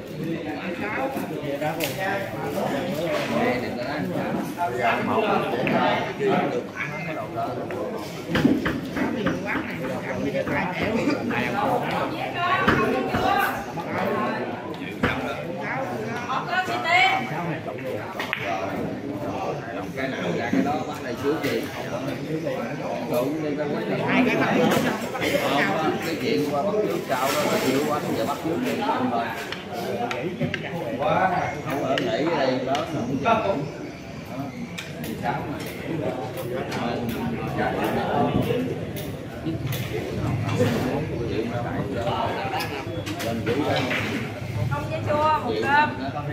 Cái nào ra cái đó bắt này trước gì cũng đi ra cái chuyện qua bắt trước sau đó là chịu quá giờ bắt trước đi rồi quá không ở nghỉ ở đây đó không chịu sáng không với chua một cơm.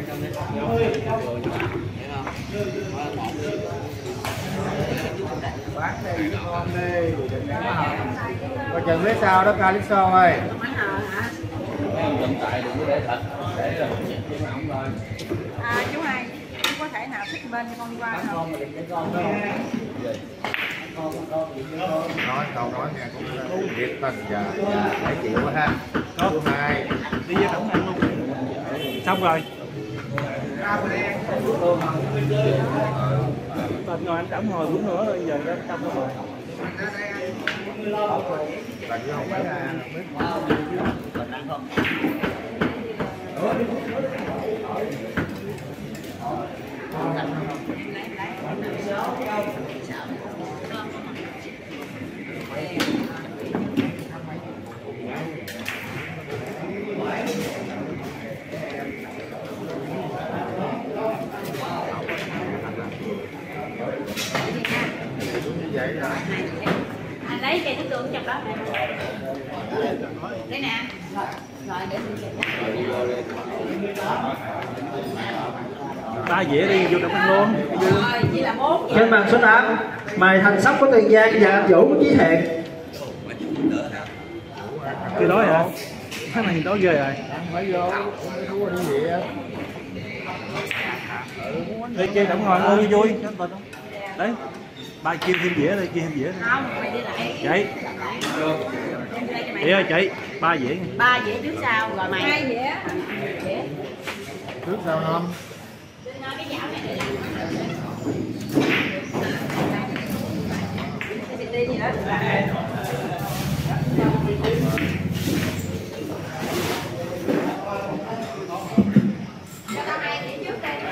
Bán đi con đi. Coi chừng phía sau đó Calypso ơi. hiện tại đừng có để thật để là không thôi. Chú hai có thể nào thích bên cho con đi qua không? Nói câu nói nghe cũng thiệt tình và phải chịu quá ha. Thứ hai đi với tổng anh luôn. Xong rồi. Tên ngồi anh đóng hồi bữa nữa rồi giờ nó xong rồi. là chứ không phải là vậy rồi. Anh lấy cây tượng chụp đó. Đây nè. Rồi để ba dĩa đi vô trong ăn luôn. rồi, chỉ là 4 vậy. Trên bàn số 8 mời Thành Sóc của Tiền Giang và anh Vũ của Chí Thiện. Cái đó hả? Cái này đó ghê rồi. Phải vô thua đi vậy á. Đi chơi tổng ngồi vui vui. Đấy. Ba kêu thêm dĩa đây, kêu thêm dĩa. Không, mày đi lại. Chạy. Chị ơi chị, 3 dĩa. 3 dĩa trước sau rồi mày. 2 dĩa. Trước sau năm. Cái chảo này để đi gì đó. Cho tao 2 dĩa trước đây.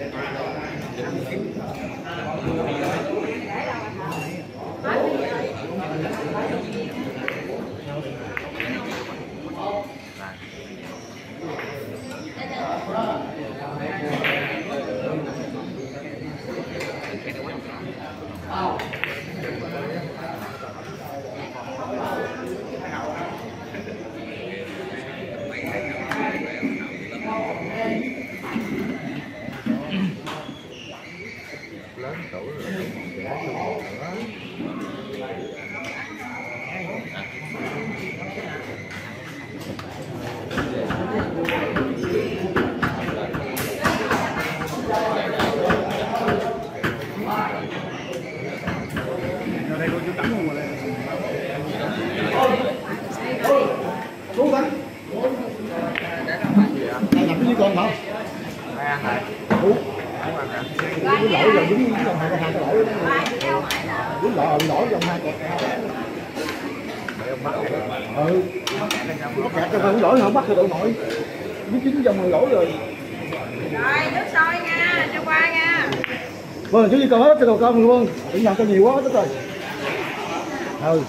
Lớn tuổi rồi trẻ trung nữa. Ở đây cô chú tắm luôn rồi đây. Xuống đó. Đây làm cái con hả? Ai ăn này? Cái lỗi rồi dính trong hai cái lỗi đó. Dính lỗi trong hai kẹt. Ừ. Nó kẹt cho không lỗi không bắt được đâu nổi. Dính dính trong lỗi rồi. Rồi, nước sôi nha, cho qua nha. Vâng, chú đi coi hết cho đồ con luôn. Tự nhận cho nhiều quá hết rồi. Ừ.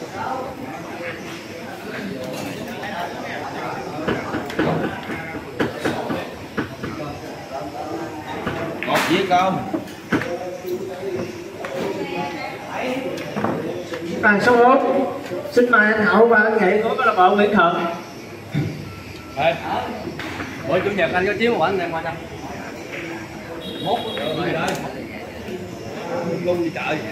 Một dĩa không? Bàn số 4 xin mời anh Hậu và anh Nghị của câu lạc bộ Nguyễn Thuận. Đây. Mỗi chủ nhật anh có chiếu một anh em qua cho. Mốt rồi đây. Luôn đi chợ.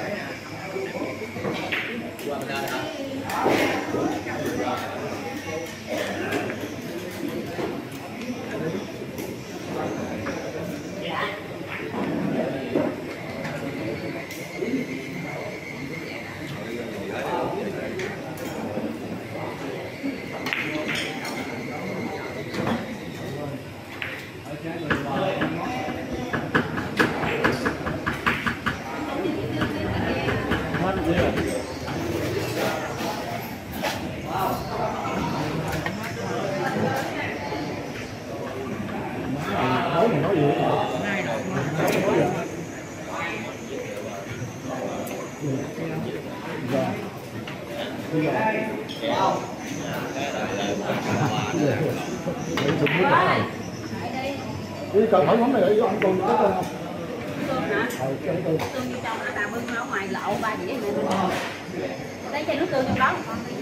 Đi cần hỏi món này để ăn cơm có cơm không? Cơm hả? Cơm vô trong bà bưng ở ngoài lậu 3 dĩa này bên ngoài. Lấy chai nước tương trong đó con đi.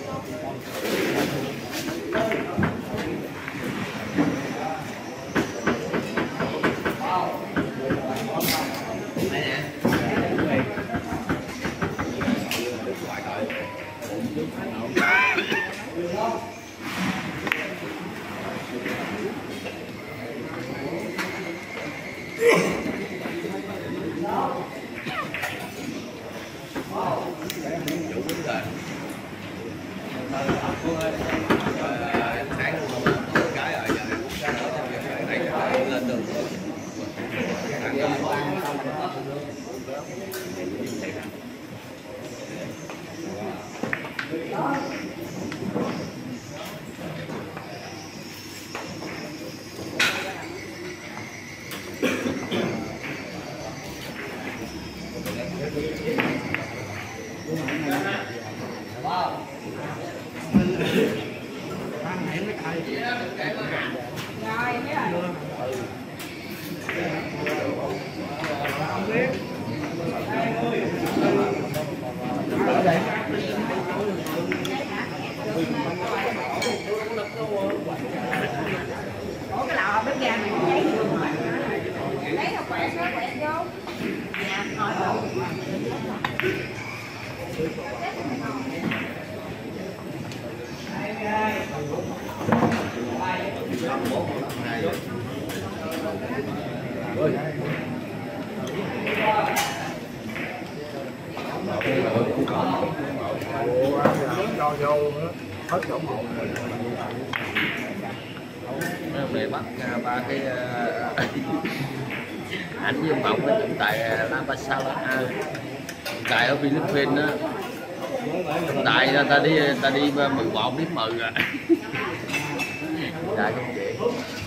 Ủa cái lò bếp ga này nó cháy được mà. Lấy nó quẹt vô. Dạ, hỏi hết chỗ một về bắt ba cái ảnh với Mộng ở trọng tài La Pasala tài ở Philippines á, tại ta đi 11 đến 10 rồi. Dạ không chị.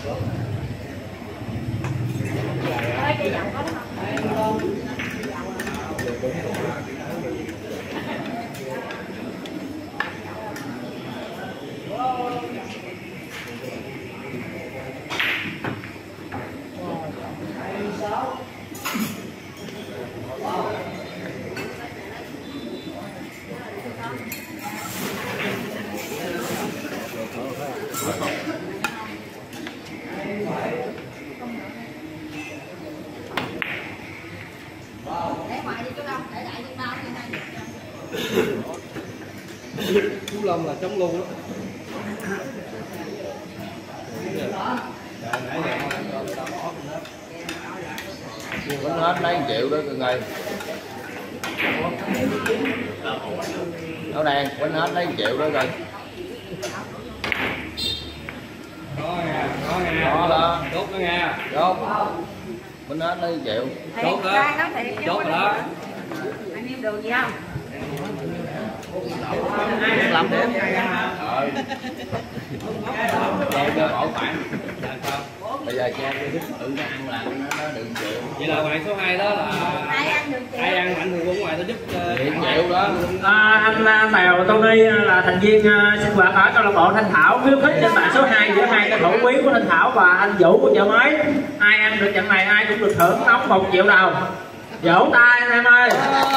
Chú Lâm là chống luôn đó. Vẫn hết lấy 1 triệu đó cưng ơi. Đâu đèn, vẫn hết lấy 1 triệu đó coi. Có đó. Đốt đó nghe. Đốt. Vẫn hết lấy 1 triệu. Đốt đó. Đốt rồi đó. Anh em đồ gì không? Làm đếm. Em cho bỏ khoảng. Bây giờ cha cứ tự nó ăn là nó được 1 triệu. Vậy là bạn số 2 đó là ai ăn mạnh thường quân ngoài tôi giúp 1 triệu đó. Anh Mèo Tony là thành viên sinh hoạt ở câu lạc bộ Thanh Thảo, khuyến khích trên bạn số 2 giữa 2 cầu thủ quý của Thanh Thảo và anh Vũ của chợ mới. Ai ăn được trận này ai cũng được thưởng nóng 1 triệu đồng. Vỗ tay anh em ơi.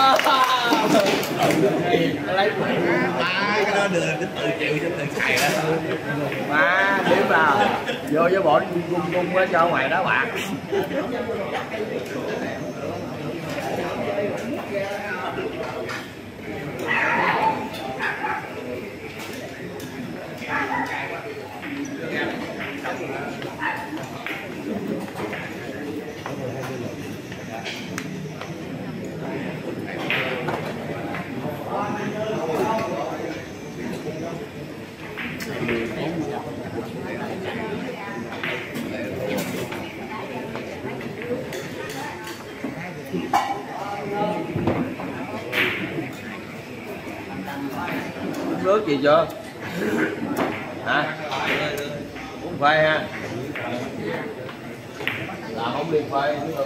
Lấy cái đó đưa đến từ triệu cho từ xài đó. Má biết vào vô với bọn gung á cho ngoài đó bạn. Uống nước gì chưa? Hả? Uống phê ha. Là không đi phê nữa.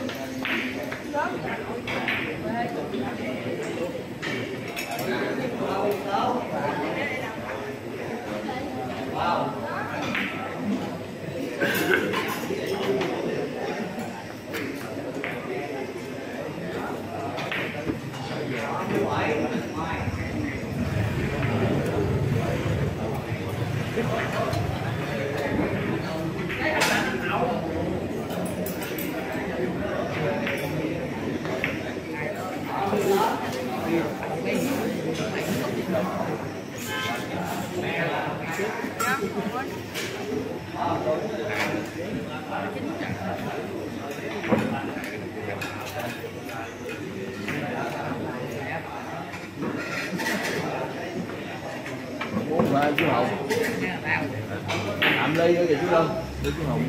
mà chú Hồng. Tạm ly nữa kìa chú Lân. Đưa chú Hồng.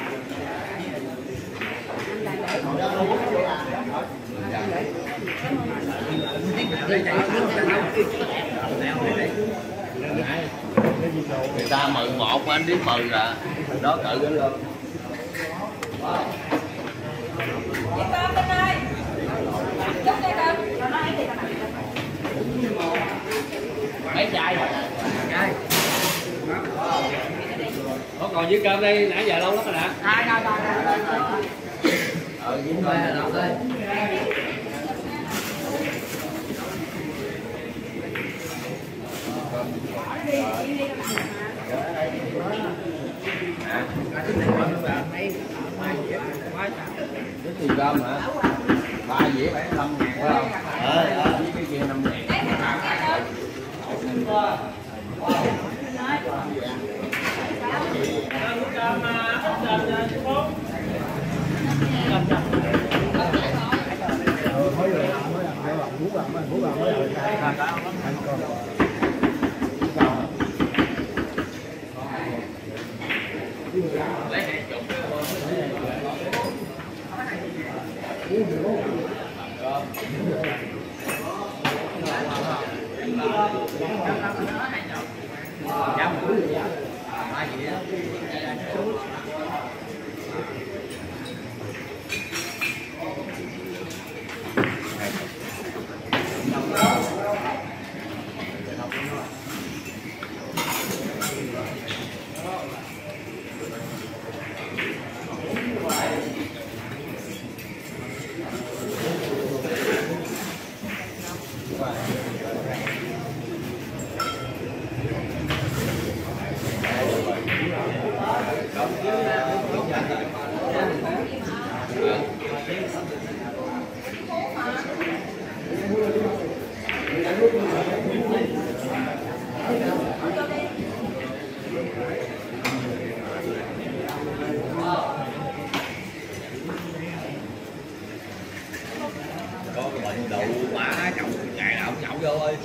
Người ta mừng một anh biết mừng là đó cỡ cái lên. Chị con bên đây. Chúc đây con. Rồi nói thì Mấy chai hả? Chai. Có còn dưới cơm đây nãy giờ lâu lắm rồi nè. Dưới cơm là đâu đây? Cái gì cơm hả? 3 dĩa 75.000 phải không? Cái kia 5.000. Có cái bệnh đậu quả chậu ngày nào cũng nhậu vô ơi.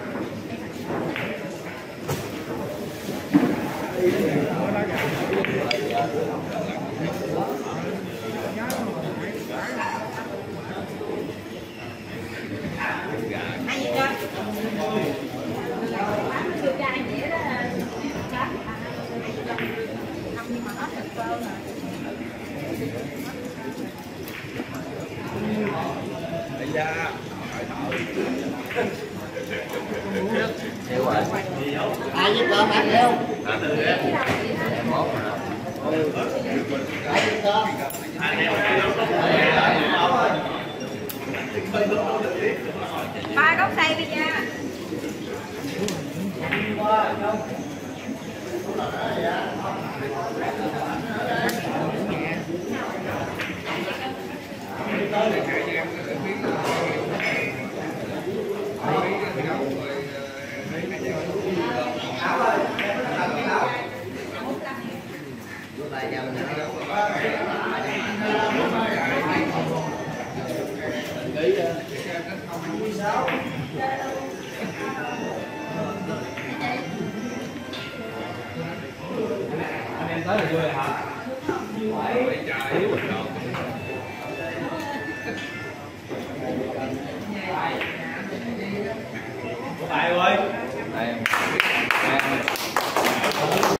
Ai với cơm ăn không? Ai với cơm? ba gốc xay đi nha. Anh em tới là vui rồi hả? Bài ơi.